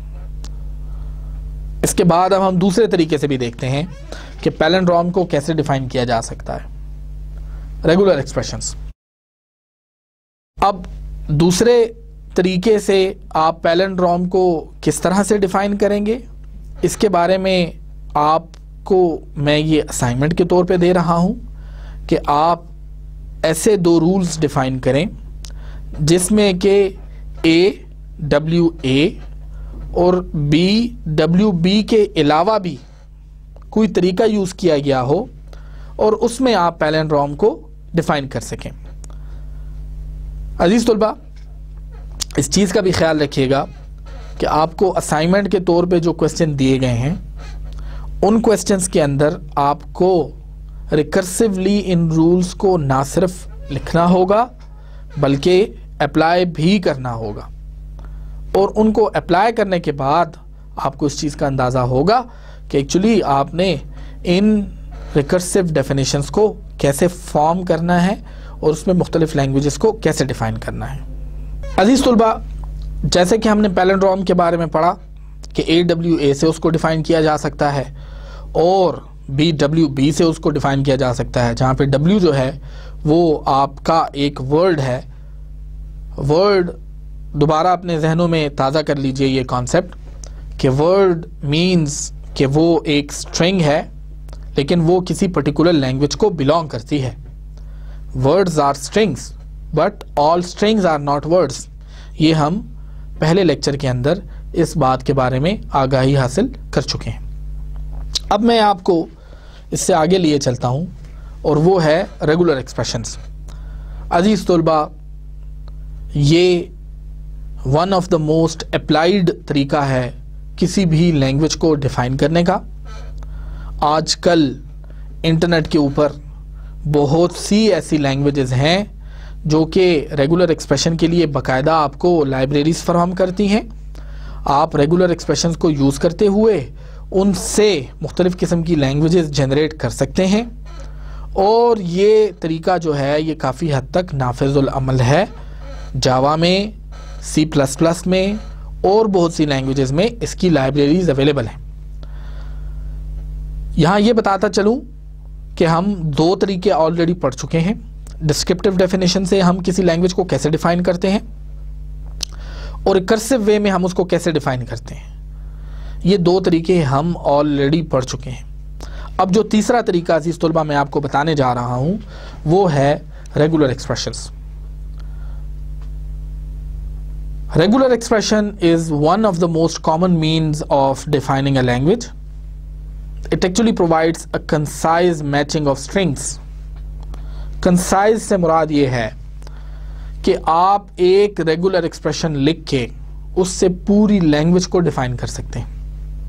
इसके बाद अब हम दूसरे तरीके से भी देखते हैं कि पैलिंड्रोम को कैसे डिफाइन किया जा सकता है, रेगुलर एक्सप्रेशंस। अब दूसरे तरीके से आप पैलिंड्रोम को किस तरह से डिफाइन करेंगे, इसके बारे में आपको मैं ये असाइनमेंट के तौर पे दे रहा हूं कि आप ऐसे दो रूल्स डिफाइन करें जिसमें कि A W A और B W B के अलावा भी कोई तरीका यूज़ किया गया हो और उसमें आप पैलिंड्रोम को डिफाइन कर सकें। अजीज तुलबा, इस चीज़ का भी ख्याल रखिएगा कि आपको असाइनमेंट के तौर पे जो क्वेश्चन दिए गए हैं उन क्वेश्चंस के अंदर आपको रिकर्सिवली इन रूल्स को ना सिर्फ लिखना होगा बल्कि अप्लाई भी करना होगा, और उनको अप्लाई करने के बाद आपको इस चीज़ का अंदाज़ा होगा कि एक्चुअली आपने इन रिकर्सिव डेफिनेशंस को कैसे फॉर्म करना है और उसमें मुख्तलिफ लैंग्वेजेस को कैसे डिफाइन करना है। अजीज़ तुलबा, जैसे कि हमने पैलिंड्रोम के बारे में पढ़ा कि AWA से उसको डिफाइन किया जा सकता है और BWB से उसको डिफाइन किया जा सकता है, जहाँ पे W जो है वो आपका एक वर्ड है। वर्ड दोबारा अपने जहनों में ताज़ा कर लीजिए ये कॉन्सेप्ट कि वर्ड मीन्स कि वो एक स्ट्रिंग है लेकिन वो किसी पर्टिकुलर लैंग्वेज को बिलोंग करती है। Words are strings but all strings are not words. ये हम पहले लेक्चर के अंदर इस बात के बारे में आगाही हासिल कर चुके हैं। अब मैं आपको इससे आगे लिए चलता हूँ और वो है रेगुलर एक्सप्रेशंस। अजीज़ तुलबा, ये one of the most applied तरीका है किसी भी लैंग्वेज को डिफाइन करने का। आजकल इंटरनेट के ऊपर बहुत सी ऐसी लैंग्वेजेस हैं जो कि रेगुलर एक्सप्रेशन के लिए बाकायदा आपको लाइब्रेरीज फराहम करती हैं। आप रेगुलर एक्सप्रेशंस को यूज़ करते हुए उनसे मुख्तलिफ़ किस्म की लैंग्वेजेस जनरेट कर सकते हैं और ये तरीका जो है ये काफ़ी हद तक नाफिजुल अमल है। जावा में, C++ में और बहुत सी लैंग्वेजेस में इसकी लाइब्रेरीज अवेलेबल हैं। यहाँ ये बताता चलूँ कि हम दो तरीके ऑलरेडी पढ़ चुके हैं। डिस्क्रिप्टिव डेफिनेशन से हम किसी लैंग्वेज को कैसे डिफाइन करते हैं और रिकर्सिव वे में हम उसको कैसे डिफाइन करते हैं। ये दो तरीके हम ऑलरेडी पढ़ चुके हैं। अब जो तीसरा तरीका अजीज़ तुलबा मैं आपको बताने जा रहा हूँ वो है regular expressions. Regular expression is one of the most common means of defining a language. It actually provides a concise matching of strings. Concise से मुराद ये है कि आप एक रेगुलर एक्सप्रेशन लिख के उससे पूरी लैंग्वेज को डिफाइन कर सकते हैं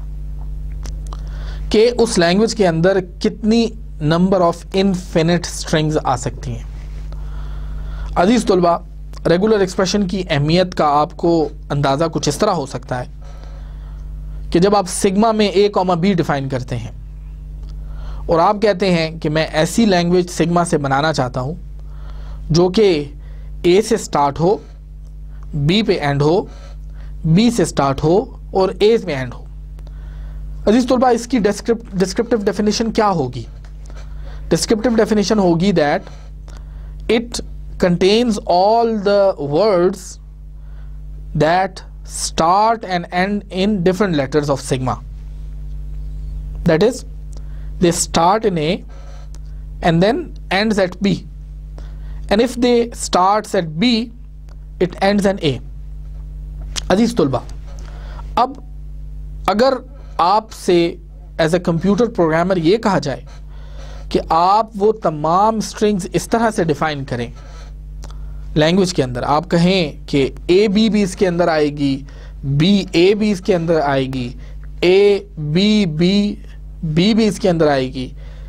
कि उस लैंग्वेज के अंदर कितनी नंबर ऑफ इनफिनिट स्ट्रिंग्स आ सकती हैं। अजीज़ तुलबा, रेगुलर एक्सप्रेशन की अहमियत का आपको अंदाज़ा कुछ इस तरह हो सकता है कि जब आप सिग्मा में A, B डिफाइन करते हैं और आप कहते हैं कि मैं ऐसी लैंग्वेज सिग्मा से बनाना चाहता हूं जो कि A से स्टार्ट हो, B पे एंड हो, B से स्टार्ट हो और A में एंड हो। अजीज़ तुलबा, इसकी डिस्क्रिप्टिव डेफिनेशन क्या होगी? डिस्क्रिप्टिव डेफिनेशन होगी that it contains all the words that start and end in different letters of sigma. That is, they start in A and then ends at B, and if they starts at B, it ends in A. अजीज़ तुलबा, अब अगर आपसे एज ए कंप्यूटर प्रोग्रामर ये कहा जाए कि आप वो तमाम स्ट्रिंग्स इस तरह से डिफाइन करें लैंग्वेज के अंदर, आप कहें कि A, B इसके अंदर आएगी, B, A, B इसके अंदर आएगी, A, B इसके अंदर आएगी,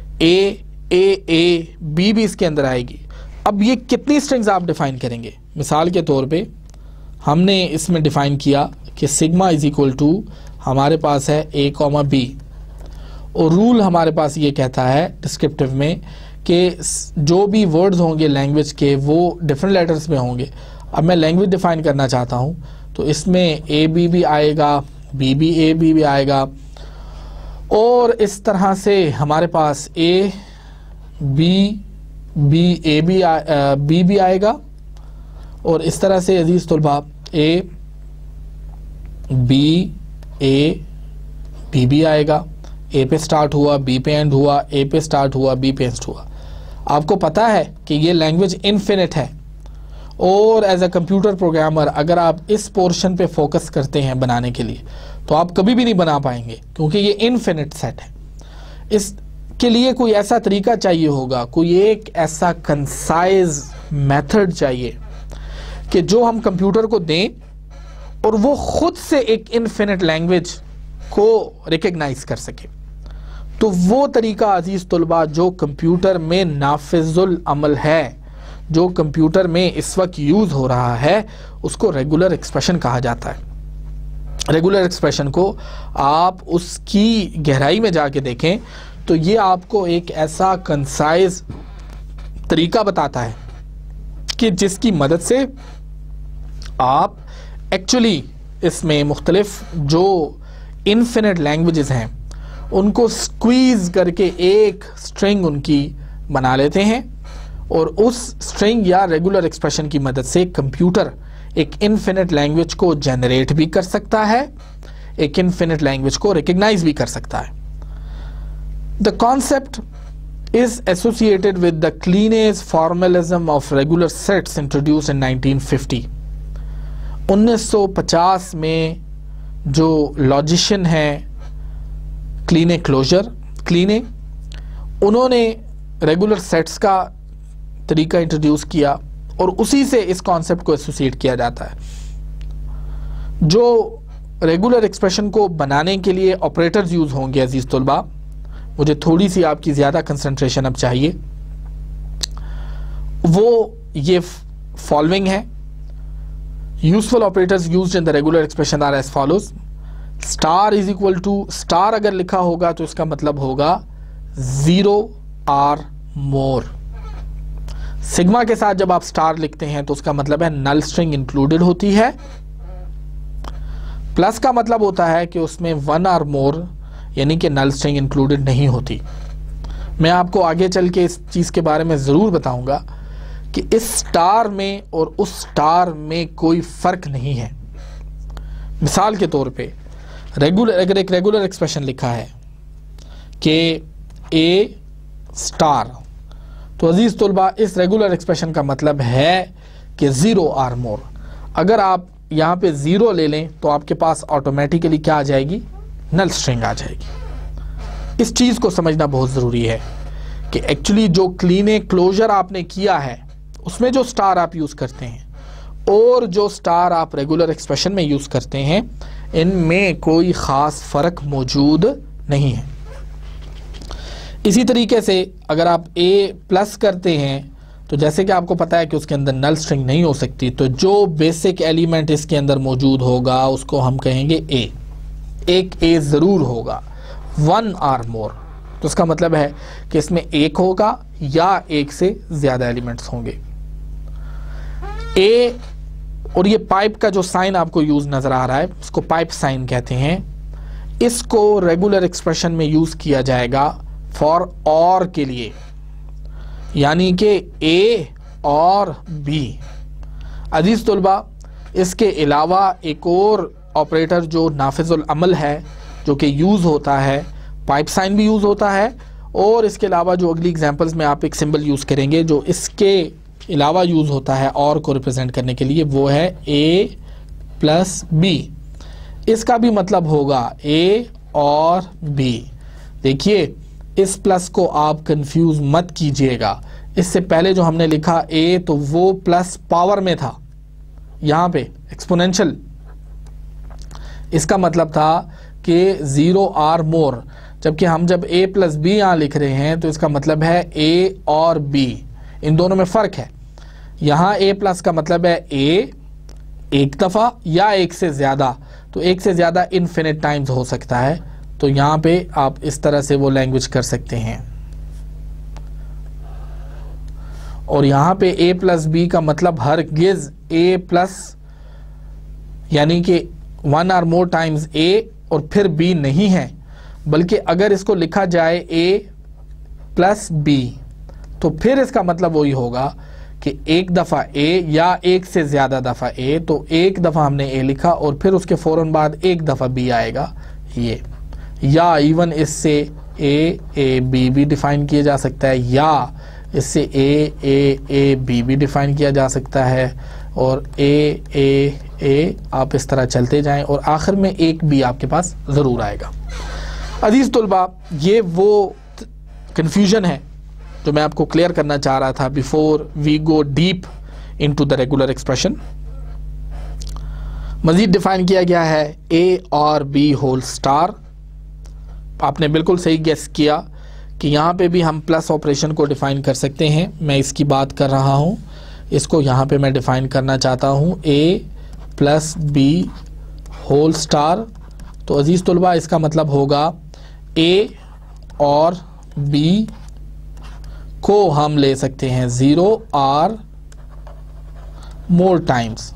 A, B इसके अंदर आएगी। अब ये कितनी स्ट्रिंग्स आप डिफाइन करेंगे? मिसाल के तौर पे हमने इसमें डिफाइन किया कि सिग्मा इज इक्वल टू हमारे पास है A, B और रूल हमारे पास ये कहता है डिस्क्रिप्टिव में कि जो भी वर्ड्स होंगे लैंग्वेज के वो डिफरेंट लेटर्स में होंगे। अब मैं लैंग्वेज डिफाइन करना चाहता हूँ तो इसमें A, B आएगा, B, A, B आएगा और इस तरह से हमारे पास A, B, A, B आएगा और इस तरह से अजीज़ तुलबा A, B आएगा। A पे स्टार्ट हुआ, B पे एंड हुआ, A पे स्टार्ट हुआ, B पे एंड हुआ। आपको पता है कि ये लैंग्वेज इनफिनिट है और एज अ कंप्यूटर प्रोग्रामर अगर आप इस पोर्शन पे फोकस करते हैं बनाने के लिए तो आप कभी भी नहीं बना पाएंगे क्योंकि ये इनफिनिट सेट है। इसके लिए कोई ऐसा तरीका चाहिए होगा, कोई एक ऐसा कंसाइज मेथड चाहिए कि जो हम कंप्यूटर को दें और वो खुद से एक इनफिनिट लैंग्वेज को रिकग्नाइज कर सके। तो वो तरीका अजीज़ तुलबा जो कंप्यूटर में नाफिजुल अमल है, जो कंप्यूटर में इस वक्त यूज़ हो रहा है, उसको रेगुलर एक्सप्रेशन कहा जाता है। रेगुलर एक्सप्रेशन को आप उसकी गहराई में जाके देखें तो ये आपको एक ऐसा कंसाइज तरीका बताता है कि जिसकी मदद से आप एक्चुअली इसमें मुख्तलिफ जो इन्फिनिट लैंग्वेजेस हैं उनको स्क्वीज करके एक स्ट्रिंग उनकी बना लेते हैं, और उस स्ट्रिंग या रेगुलर एक्सप्रेशन की मदद से कंप्यूटर एक इन्फिनिट लैंग्वेज को जनरेट भी कर सकता है, एक इन्फिनिट लैंग्वेज को रिकग्नाइज भी कर सकता है। The concept is associated with the Clean's formalism of regular sets introduced in 1950। 1950 में जो लॉजिशियन है क्लीने, उन्होंने रेगुलर सेट्स का तरीका इंट्रोड्यूस किया और उसी से इस कॉन्सेप्ट को एसोसिएट किया जाता है। जो रेगुलर एक्सप्रेशन को बनाने के लिए ऑपरेटर्स यूज होंगे अजीज तुलबा, मुझे थोड़ी सी आपकी ज़्यादा कंसंट्रेशन अब चाहिए, वो ये फॉलोइंग है। Useful operators used in the regular expression are as follows. Star is equal to, star अगर लिखा होगा तो इसका मतलब होगा 0 or मोर। सिग्मा के साथ जब आप स्टार लिखते हैं तो उसका मतलब है नल स्ट्रिंग इंक्लूडेड होती है। प्लस का मतलब होता है कि उसमें 1 or मोर यानी कि नल स्ट्रिंग इंक्लूडेड नहीं होती। मैं आपको आगे चल के इस चीज़ के बारे में ज़रूर बताऊंगा कि इस स्टार में और उस स्टार में कोई फ़र्क नहीं है। मिसाल के तौर पे अगर एक रेगुलर एक्सप्रेशन लिखा है कि ए स्टार, तो अजीज़ तुलबा इस रेगुलर एक्सप्रेशन का मतलब है कि 0 or मोर। अगर आप यहाँ पे 0 ले लें तो आपके पास ऑटोमेटिकली क्या आ जाएगी, नल स्ट्रिंग आ जाएगी। इस चीज़ को समझना बहुत ज़रूरी है कि एक्चुअली जो क्लीन क्लोजर आपने किया है उसमें जो स्टार आप यूज़ करते हैं और जो स्टार आप रेगुलर एक्सप्रेशन में यूज़ करते हैं, इनमें कोई ख़ास फ़र्क मौजूद नहीं है। इसी तरीके से अगर आप ए प्लस करते हैं तो जैसे कि आपको पता है कि उसके अंदर नल स्ट्रिंग नहीं हो सकती, तो जो बेसिक एलिमेंट इसके अंदर मौजूद होगा उसको हम कहेंगे ए। एक ए ज़रूर होगा, 1 or मोर, तो उसका मतलब है कि इसमें एक होगा या एक से ज़्यादा एलिमेंट्स होंगे। ए और ये पाइप का जो साइन आपको यूज़ नज़र आ रहा है उसको पाइप साइन कहते हैं। इसको रेगुलर एक्सप्रेशन में यूज़ किया जाएगा फॉर और के लिए, यानी कि ए और बी। अजीज़ तुलबा, इसके अलावा एक और ऑपरेटर जो नाफिजुल अमल है जो कि यूज़ होता है, पाइप साइन भी यूज़ होता है, और इसके अलावा जो अगली एग्जांपल्स में आप एक सिंबल यूज़ करेंगे जो इसके अलावा यूज़ होता है और को रिप्रेजेंट करने के लिए, वो है ए प्लस बी। इसका भी मतलब होगा ए और बी। देखिए, इस प्लस को आप कंफ्यूज मत कीजिएगा। इससे पहले जो हमने लिखा ए, तो वो प्लस पावर में था, यहाँ पे एक्सपोनेंशियल। इसका मतलब था कि 0 or मोर, जबकि हम जब a प्लस बी यहाँ लिख रहे हैं तो इसका मतलब है a और b, इन दोनों में फ़र्क है। यहाँ a प्लस का मतलब है a एक दफ़ा या एक से ज़्यादा, तो एक से ज़्यादा इन्फिनिट टाइम्स हो सकता है। तो यहाँ पे आप इस तरह से वो लैंग्वेज कर सकते हैं। और यहाँ पे a प्लस बी का मतलब हरगिज़ a प्लस यानी कि 1 or मोर टाइम्स a और फिर b नहीं है, बल्कि अगर इसको लिखा जाए a प्लस b तो फिर इसका मतलब वही होगा कि एक दफ़ा a या एक से ज़्यादा दफ़ा a। तो एक दफ़ा हमने a लिखा और फिर उसके फ़ौरन बाद एक दफ़ा b आएगा ये, या इवन इससे a b भी डिफ़ाइन किया जा सकता है, या इससे a b भी डिफ़ाइन किया जा सकता है, और a आप इस तरह चलते जाएं और आखिर में एक भी आपके पास ज़रूर आएगा। अजीज़ तुलबा, ये वो कन्फ्यूजन है जो मैं आपको क्लियर करना चाह रहा था before we go deep into the regular expression. मज़ीद डिफ़ाइन किया गया है ए और बी होल स्टार। आपने बिल्कुल सही गेस किया कि यहाँ पे भी हम प्लस ऑपरेशन को डिफ़ाइन कर सकते हैं। मैं इसकी बात कर रहा हूँ, इसको यहाँ पे मैं डिफ़ाइन करना चाहता हूँ a plus B whole star. तो अजीज़ तुलबा, इसका मतलब होगा a और बी को हम ले सकते हैं 0 और मोर टाइम्स।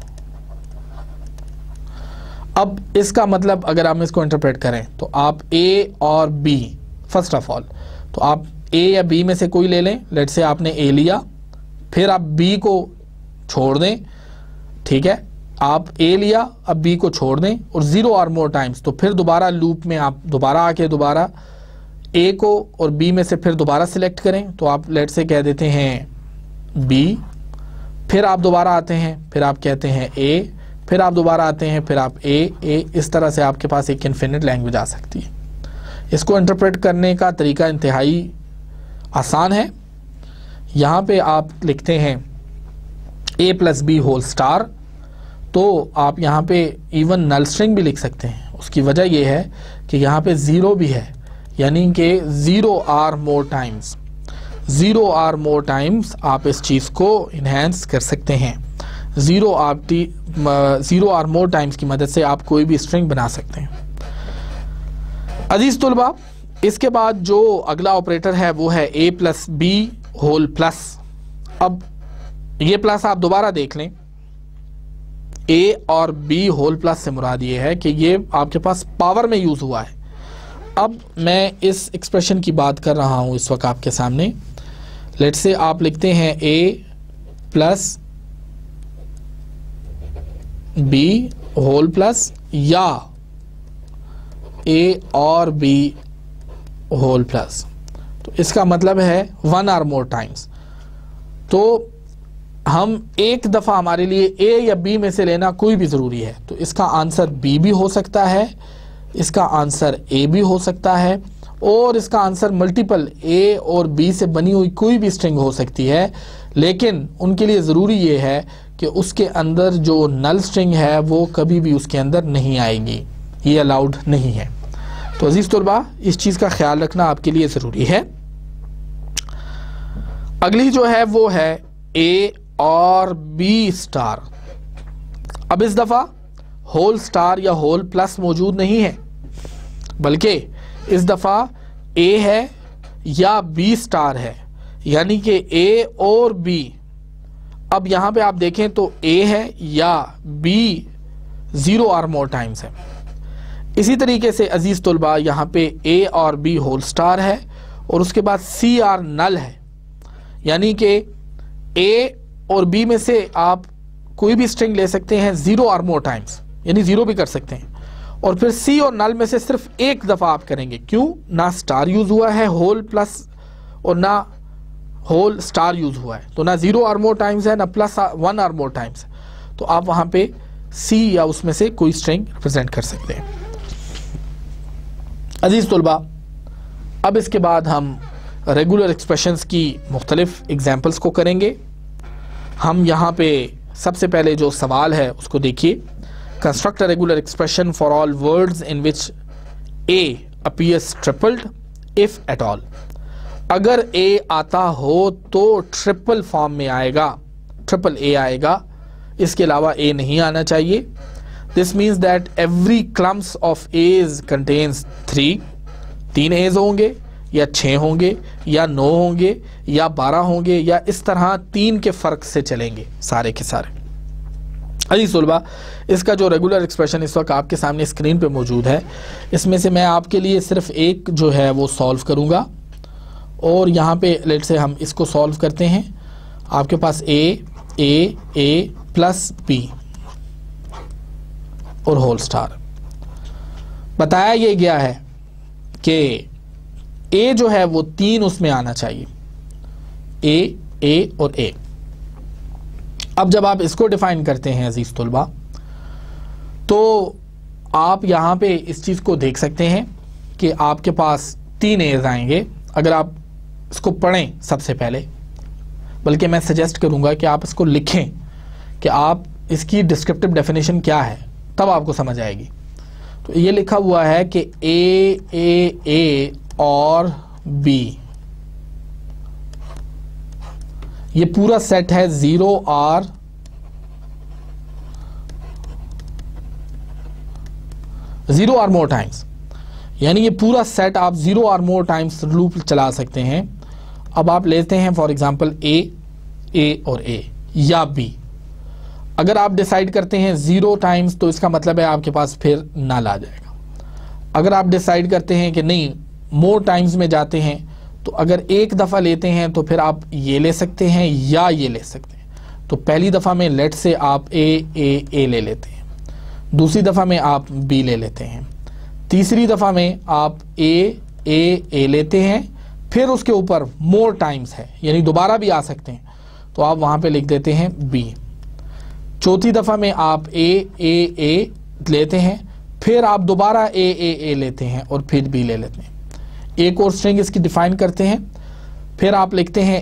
अब इसका मतलब अगर हम इसको इंटरप्रेट करें तो आप ए और बी, फर्स्ट ऑफ ऑल तो आप ए या बी में से कोई ले लें। लेट से आपने ए लिया, फिर आप बी को छोड़ दें, ठीक है, आप ए लिया अब बी को छोड़ दें और 0 और मोर टाइम्स, तो फिर दोबारा लूप में आप दोबारा आके दोबारा ए को और बी में से फिर दोबारा सिलेक्ट करें। तो आप लेट से कह देते हैं बी, फिर आप दोबारा आते हैं, फिर आप कहते हैं ए, फिर आप दोबारा आते हैं, फिर आप ए। इस तरह से आपके पास एक इन्फिनिट लैंग्वेज आ सकती है। इसको इंटरप्रेट करने का तरीका इंतहाई आसान है। यहाँ पे आप लिखते हैं a plus B whole star, तो आप यहाँ पे इवन नल स्ट्रिंग भी लिख सकते हैं। उसकी वजह यह है कि यहाँ पे 0 भी है, यानी कि 0 or more times, 0 or more times आप इस चीज़ को इन्हेंस कर सकते हैं। 0 आर मोर टाइम्स की मदद से आप कोई भी स्ट्रिंग बना सकते हैं। अजीज तुलबा, इसके बाद जो अगला ऑपरेटर है वो है a plus B whole plus. अब ये प्लस आप दोबारा देख लें, a और b होल प्लस से मुराद ये है कि ये आपके पास पावर में यूज हुआ है। अब मैं इस एक्सप्रेशन की बात कर रहा हूं इस वक्त आपके सामने। लेट से आप लिखते हैं a plus b whole plus या a और b होल प्लस, तो इसका मतलब है 1 और मोर टाइम्स। तो हम एक दफ़ा हमारे लिए a या b में से लेना कोई भी ज़रूरी है, तो इसका आंसर b भी हो सकता है, इसका आंसर a भी हो सकता है, और इसका आंसर मल्टीपल a और b से बनी हुई कोई भी स्ट्रिंग हो सकती है। लेकिन उनके लिए ज़रूरी ये है कि उसके अंदर जो नल स्ट्रिंग है वो कभी भी उसके अंदर नहीं आएगी, ये अलाउड नहीं है। तो अजीज तुलबा, इस चीज़ का ख्याल रखना आपके लिए ज़रूरी है। अगली जो है वो है a और b स्टार। अब इस दफ़ा होल स्टार या होल प्लस मौजूद नहीं है, बल्कि इस दफ़ा a है या b स्टार है, यानी कि a और b। अब यहाँ पे आप देखें तो a है या b 0 और मोर टाइम्स है। इसी तरीके से अजीज तुलबा यहाँ पे a और b होल स्टार है और उसके बाद c और नल है, यानी कि a और b में से आप कोई भी स्ट्रिंग ले सकते हैं 0 और मोर टाइम्स, यानी 0 भी कर सकते हैं, और फिर c और नल में से सिर्फ एक दफ़ा आप करेंगे। क्यों? ना स्टार यूज हुआ है होल प्लस और ना होल स्टार यूज हुआ है, तो ना 0 और मोर टाइम्स है ना प्लस 1 और मोर टाइम्स है, तो आप वहाँ पे c या उसमें से कोई स्ट्रिंग रिप्रेजेंट कर सकते हैं। अजीज तुलबा, अब इसके बाद हम रेगुलर एक्सप्रेशंस की मुख्तलिफ एग्जाम्पल्स को करेंगे। हम यहाँ पे सबसे पहले जो सवाल है उसको देखिए। Construct a regular expression for all words in which a appears tripled if at all. अगर a आता हो तो ट्रिपल फॉर्म में आएगा, ट्रिपल a आएगा, इसके अलावा a नहीं आना चाहिए। This means that every clumps of a's contains 3 a's होंगे या 6 होंगे या 9 होंगे या 12 होंगे, या इस तरह 3 के फ़र्क से चलेंगे सारे के सारे। अजी सुलबा, इसका जो रेगुलर एक्सप्रेशन इस वक्त आपके सामने स्क्रीन पे मौजूद है, इसमें से मैं आपके लिए सिर्फ एक जो है वो सॉल्व करूँगा, और यहाँ पे लेट से हम इसको सॉल्व करते हैं। आपके पास a प्लस b और होल स्टार। बताया ये गया है कि a जो है वो 3 उसमें आना चाहिए, a और a। अब जब आप इसको डिफाइन करते हैं अजीज तुलबा, तो आप यहाँ पे इस चीज़ को देख सकते हैं कि आपके पास 3 एज आएंगे। अगर आप इसको पढ़ें सबसे पहले, बल्कि मैं सजेस्ट करूँगा कि आप इसको लिखें कि आप इसकी डिस्क्रिप्टिव डेफिनेशन क्या है, तब आपको समझ आएगी। तो ये लिखा हुआ है कि a और b, ये पूरा सेट है 0 और मोर टाइम्स, यानी ये पूरा सेट आप 0 और मोर टाइम्स लूप चला सकते हैं। अब आप लेते हैं फॉर एग्जांपल ए और ए या बी। अगर आप डिसाइड करते हैं 0 टाइम्स तो इसका मतलब है आपके पास फिर नल आ जाएगा। अगर आप डिसाइड करते हैं कि नहीं मोर टाइम्स में जाते हैं तो अगर एक दफ़ा लेते हैं तो फिर आप ये ले सकते हैं या ये ले सकते हैं। तो पहली दफ़ा में लेट से आप ए ले लेते हैं, दूसरी दफ़ा में आप बी ले लेते हैं, तीसरी दफ़ा में आप ए लेते हैं, फिर उसके ऊपर मोर टाइम्स है यानी दोबारा भी आ सकते हैं तो आप वहाँ पे लिख देते हैं बी। चौथी दफ़ा में आप ए लेते हैं, फिर आप दोबारा ए लेते हैं और फिर बी ले लेते हैं। एक और स्ट्रिंग इसकी डिफाइन करते हैं, फिर आप लिखते हैं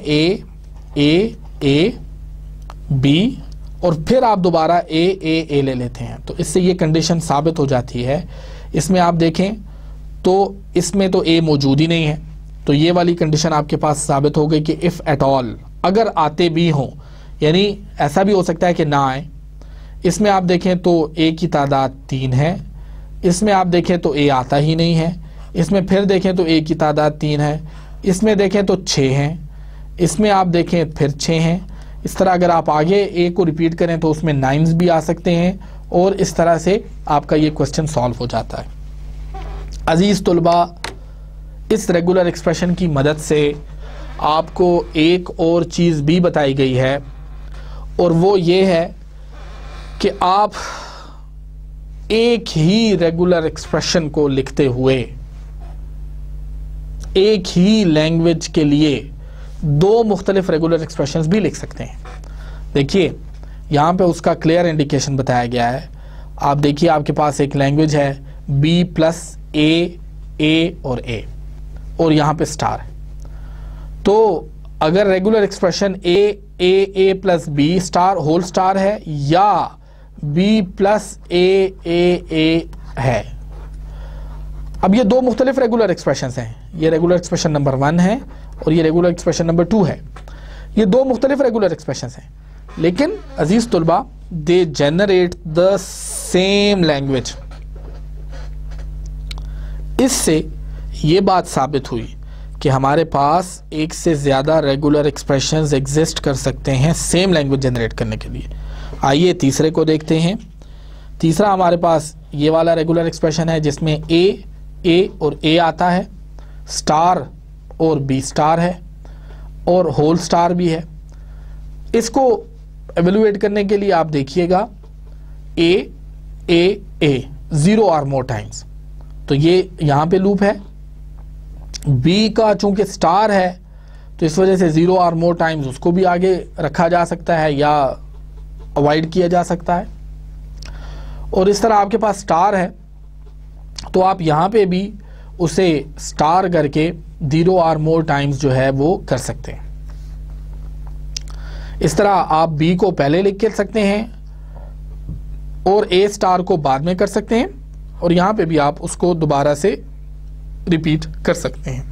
ए बी और फिर आप दोबारा ए ले लेते हैं। तो इससे ये कंडीशन साबित हो जाती है। इसमें आप देखें तो इसमें तो ए मौजूद ही नहीं है, तो ये वाली कंडीशन आपके पास साबित हो गई कि इफ़ एट ऑल अगर आते भी हों, यानी ऐसा भी हो सकता है कि ना आए। इसमें आप देखें तो ए की तादाद 3 है, इसमें आप देखें तो ए आता ही नहीं है, इसमें फिर देखें तो ए की तादाद 3 है, इसमें देखें तो 6 हैं, इसमें आप देखें फिर 6 हैं। इस तरह अगर आप आगे ए को रिपीट करें तो उसमें 9s भी आ सकते हैं और इस तरह से आपका ये क्वेश्चन सॉल्व हो जाता है। अजीज़ तुलबा, इस रेगुलर एक्सप्रेशन की मदद से आपको एक और चीज़ भी बताई गई है और वो ये है कि आप एक ही रेगुलर एक्सप्रेशन को लिखते हुए एक ही लैंग्वेज के लिए 2 मुख्तलिफ रेगुलर एक्सप्रेशंस भी लिख सकते हैं। देखिए यहाँ पे उसका क्लियर इंडिकेशन बताया गया है। आप देखिए आपके पास एक लैंग्वेज है B प्लस ए और यहाँ पे स्टार है। तो अगर regular expression A plus B star whole star है या B प्लस ए है। अब ये 2 मुख्तलिफ रेगुलर एक्सप्रेशंस हैं। ये रेगुलर एक्सप्रेशन नंबर 1 है और ये रेगुलर एक्सप्रेशन नंबर 2 है। ये 2 मुख्तलिफ रेगुलर एक्सप्रेशंस हैं, लेकिन अजीज तुलबा they generate the same language. इससे ये बात साबित हुई कि हमारे पास एक से ज़्यादा रेगुलर एक्सप्रेशंस एग्जिस्ट कर सकते हैं सेम लैंग्वेज जनरेट करने के लिए। आइए तीसरे को देखते हैं। तीसरा हमारे पास ये वाला रेगुलर एक्सप्रेशन है जिसमें ए और ए आता है, स्टार और बी स्टार है और होल स्टार भी है। इसको एवेलुएट करने के लिए आप देखिएगा ए 0 और मोर टाइम्स, तो ये यहाँ पे लूप है। बी का चूंकि स्टार है तो इस वजह से 0 और मोर टाइम्स उसको भी आगे रखा जा सकता है या अवॉइड किया जा सकता है। और इस तरह आपके पास स्टार है तो आप यहाँ पे भी उसे स्टार करके 0 और मोर टाइम्स जो है वो कर सकते हैं। इस तरह आप बी को पहले लिख के सकते हैं और ए स्टार को बाद में कर सकते हैं और यहाँ पे भी आप उसको दोबारा से रिपीट कर सकते हैं।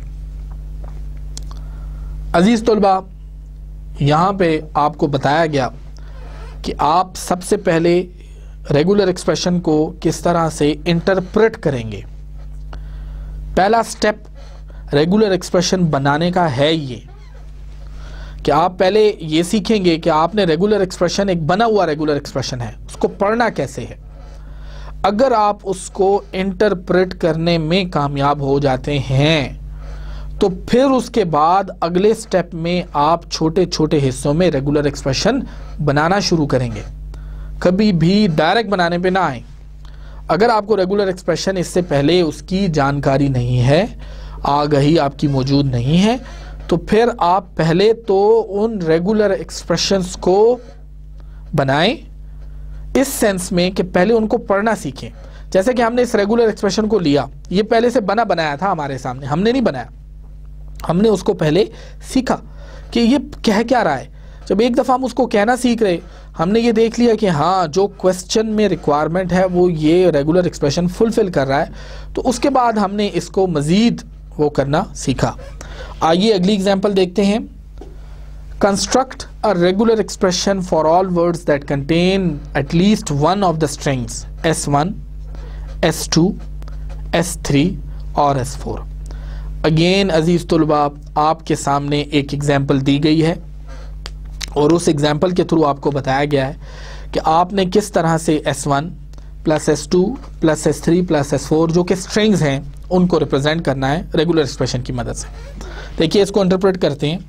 अजीज तुलबा, यहाँ पे आपको बताया गया कि आप सबसे पहले रेगुलर एक्सप्रेशन को किस तरह से इंटरप्रेट करेंगे। पहला स्टेप रेगुलर एक्सप्रेशन बनाने का है ये कि आप पहले ये सीखेंगे कि आपने रेगुलर एक्सप्रेशन, एक बना हुआ रेगुलर एक्सप्रेशन है, उसको पढ़ना कैसे है। अगर आप उसको इंटरप्रेट करने में कामयाब हो जाते हैं तो फिर उसके बाद अगले स्टेप में आप छोटे छोटे हिस्सों में रेगुलर एक्सप्रेशन बनाना शुरू करेंगे। कभी भी डायरेक्ट बनाने पे ना आए। अगर आपको रेगुलर एक्सप्रेशन इससे पहले उसकी जानकारी नहीं है, आगाही आपकी मौजूद नहीं है, तो फिर आप पहले तो उन रेगुलर एक्सप्रेशंस को बनाएं, इस सेंस में कि पहले उनको पढ़ना सीखें। जैसे कि हमने इस रेगुलर एक्सप्रेशन को लिया, ये पहले से बनाया था हमारे सामने, हमने नहीं बनाया, हमने उसको पहले सीखा कि ये कह क्या रहा है। जब एक दफ़ा हम उसको कहना सीख रहे, हमने ये देख लिया कि हाँ जो क्वेश्चन में रिक्वायरमेंट है वो ये रेगुलर एक्सप्रेशन फुलफिल कर रहा है, तो उसके बाद हमने इसको मज़ीद वो करना सीखा। आइए अगली एग्जांपल देखते हैं। Construct a regular expression for all words that contain at least one of the strings S1, S2, S3 और S4। अगेन अजीज तुलबा, आपके सामने एक एग्जाम्पल दी गई है और उस एग्जाम्पल के थ्रू आपको बताया गया है कि आपने किस तरह से S1 plus S2 plus S3 plus S4 जो कि स्ट्रिंग्स हैं उनको रिप्रेजेंट करना है रेगुलर एक्सप्रेशन की मदद से। देखिए इसको इंटरप्रेट करते हैं।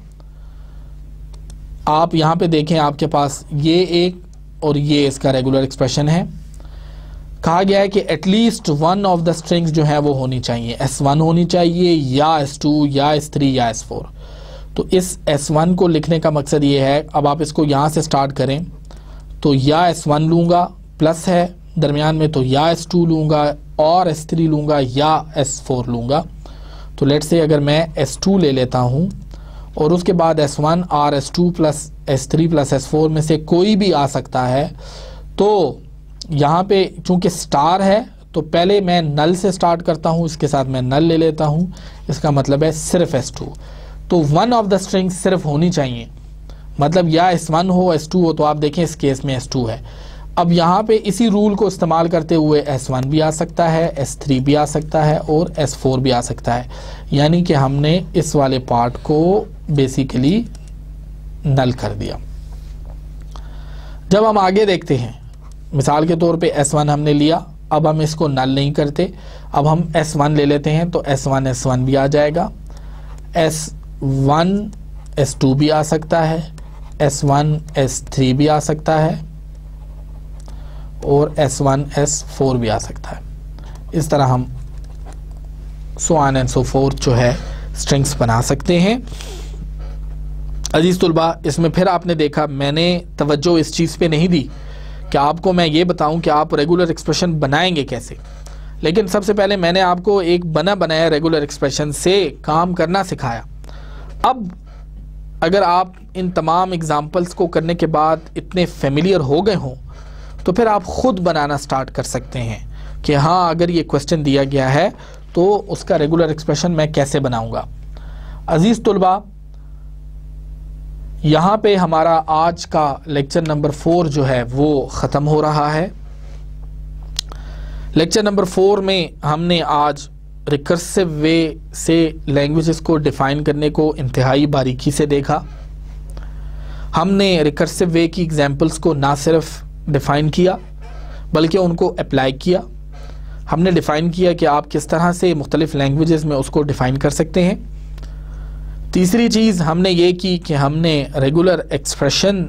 आप यहाँ पे देखें, आपके पास ये एक और ये इसका रेगुलर एक्सप्रेशन है। कहा गया है कि at least one of the strings जो है वो होनी चाहिए, S1 होनी चाहिए या S2 या S3 या S4। तो इस S1 को लिखने का मकसद ये है, अब आप इसको यहाँ से स्टार्ट करें तो या S1 लूँगा, प्लस है दरमियान में तो या S2 लूँगा और S3 लूँगा या S4 लूँगा। तो लेट्स से अगर मैं S2 ले लेता हूँ और उसके बाद S1 और S2 plus S3 plus S4 में से कोई भी आ सकता है, तो यहाँ पे चूंकि स्टार है तो पहले मैं नल से स्टार्ट करता हूँ, इसके साथ मैं नल ले लेता हूँ, इसका मतलब है सिर्फ S2। तो वन ऑफ द स्ट्रिंग्स सिर्फ होनी चाहिए, मतलब या S1 हो S2 हो। तो आप देखें इस केस में S2 है। अब यहाँ पे इसी रूल को इस्तेमाल करते हुए S1 भी आ सकता है, S3 भी आ सकता है और S4 भी आ सकता है, यानी कि हमने इस वाले पार्ट को बेसिकली नल कर दिया। जब हम आगे देखते हैं, मिसाल के तौर पे S1 हमने लिया, अब हम इसको नल नहीं करते, अब हम S1 ले लेते हैं तो S1 भी आ जाएगा, S1 S2 भी आ सकता है, S1 S3 भी आ सकता है और S1 S4 भी आ सकता है। इस तरह हम so on and so forth जो है स्ट्रिंग्स बना सकते हैं। अजीज तुलबा, इसमें फिर आपने देखा मैंने तवज्जो इस चीज़ पे नहीं दी कि आपको मैं ये बताऊं कि आप रेगुलर एक्सप्रेशन बनाएंगे कैसे, लेकिन सबसे पहले मैंने आपको एक बना बनाया रेगुलर एक्सप्रेशन से काम करना सिखाया। अब अगर आप इन तमाम एग्जाम्पल्स को करने के बाद इतने फेमिलियर हो गए हों तो फिर आप खुद बनाना स्टार्ट कर सकते हैं कि हाँ, अगर ये क्वेश्चन दिया गया है तो उसका रेगुलर एक्सप्रेशन मैं कैसे बनाऊंगा। अजीज तुलबा, यहाँ पे हमारा आज का लेक्चर नंबर 4 जो है वो ख़त्म हो रहा है। लेक्चर नंबर 4 में हमने आज रिकर्सिव वे से लैंग्वेजेस को डिफ़ाइन करने को इंतहाई बारीकी से देखा। हमने रिकर्सिव वे की एग्जांपल्स को ना सिर्फ डिफ़ाइन किया बल्कि उनको अप्लाई किया। हमने डिफ़ाइन किया कि आप किस तरह से मुख्तलिफ लैंग्वेजेस में उसको डिफ़ाइन कर सकते हैं। तीसरी चीज़ हमने ये की कि हमने रेगुलर एक्सप्रेशन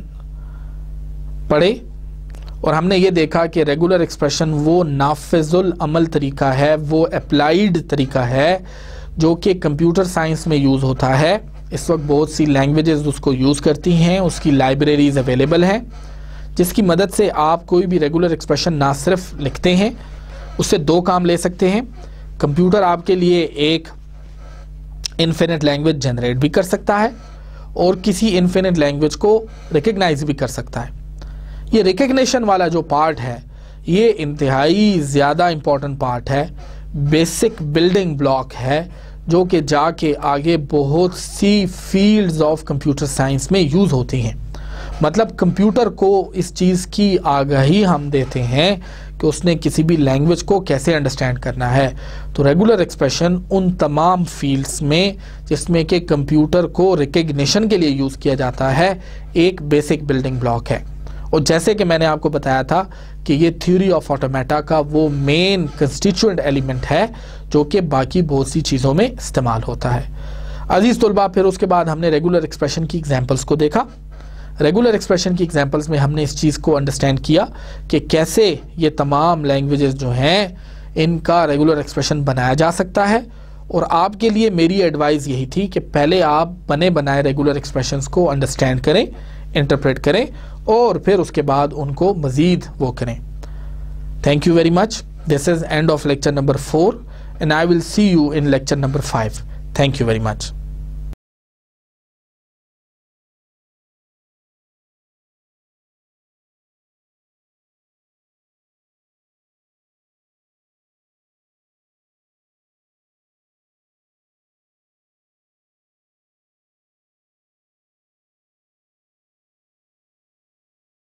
पढ़े और हमने ये देखा कि रेगुलर एक्सप्रेशन वो नाफिजुल अमल तरीका है, वो अप्लाइड तरीका है जो कि कंप्यूटर साइंस में यूज़ होता है। इस वक्त बहुत सी लैंग्वेजेस उसको यूज़ करती हैं, उसकी लाइब्रेरीज अवेलेबल हैं जिसकी मदद से आप कोई भी रेगुलर एक्सप्रेशन ना सिर्फ लिखते हैं, उससे दो काम ले सकते हैं। कंप्यूटर आपके लिए एक इनफिनिट लैंग्वेज जनरेट भी कर सकता है और किसी इनफिनिट लैंग्वेज को रिकग्नाइज भी कर सकता है। ये रिकग्निशन वाला जो पार्ट है ये इंतहाई ज़्यादा इम्पॉर्टेंट पार्ट है, बेसिक बिल्डिंग ब्लॉक है जो कि जाके आगे बहुत सी फील्ड्स ऑफ कंप्यूटर साइंस में यूज़ होती हैं। मतलब कंप्यूटर को इस चीज़ की आगाही हम देते हैं कि उसने किसी भी लैंग्वेज को कैसे अंडरस्टैंड करना है। तो रेगुलर एक्सप्रेशन उन तमाम फील्ड्स में जिसमें कि कंप्यूटर को रिकग्निशन के लिए यूज़ किया जाता है एक बेसिक बिल्डिंग ब्लॉक है। और जैसे कि मैंने आपको बताया था कि ये थ्योरी ऑफ ऑटोमेटा का वो मेन कंस्टिट्यूएंट एलिमेंट है जो कि बाकी बहुत सी चीज़ों में इस्तेमाल होता है। अजीज़ तुलबा, फिर उसके बाद हमने रेगुलर एक्सप्रेशन की एग्जांपल्स को देखा। रेगुलर एक्सप्रेशन की एग्जांपल्स में हमने इस चीज़ को अंडरस्टैंड किया कि कैसे ये तमाम लैंग्वेजेस जो हैं इनका रेगुलर एक्सप्रेशन बनाया जा सकता है। और आपके लिए मेरी एडवाइस यही थी कि पहले आप बने बनाए रेगुलर एक्सप्रेशंस को अंडरस्टैंड करें, इंटरप्रेट करें और फिर उसके बाद उनको मज़ीद वो करें। Thank you very much. This is end of lecture number 4 and I will see you in lecture number 5। Thank you very much.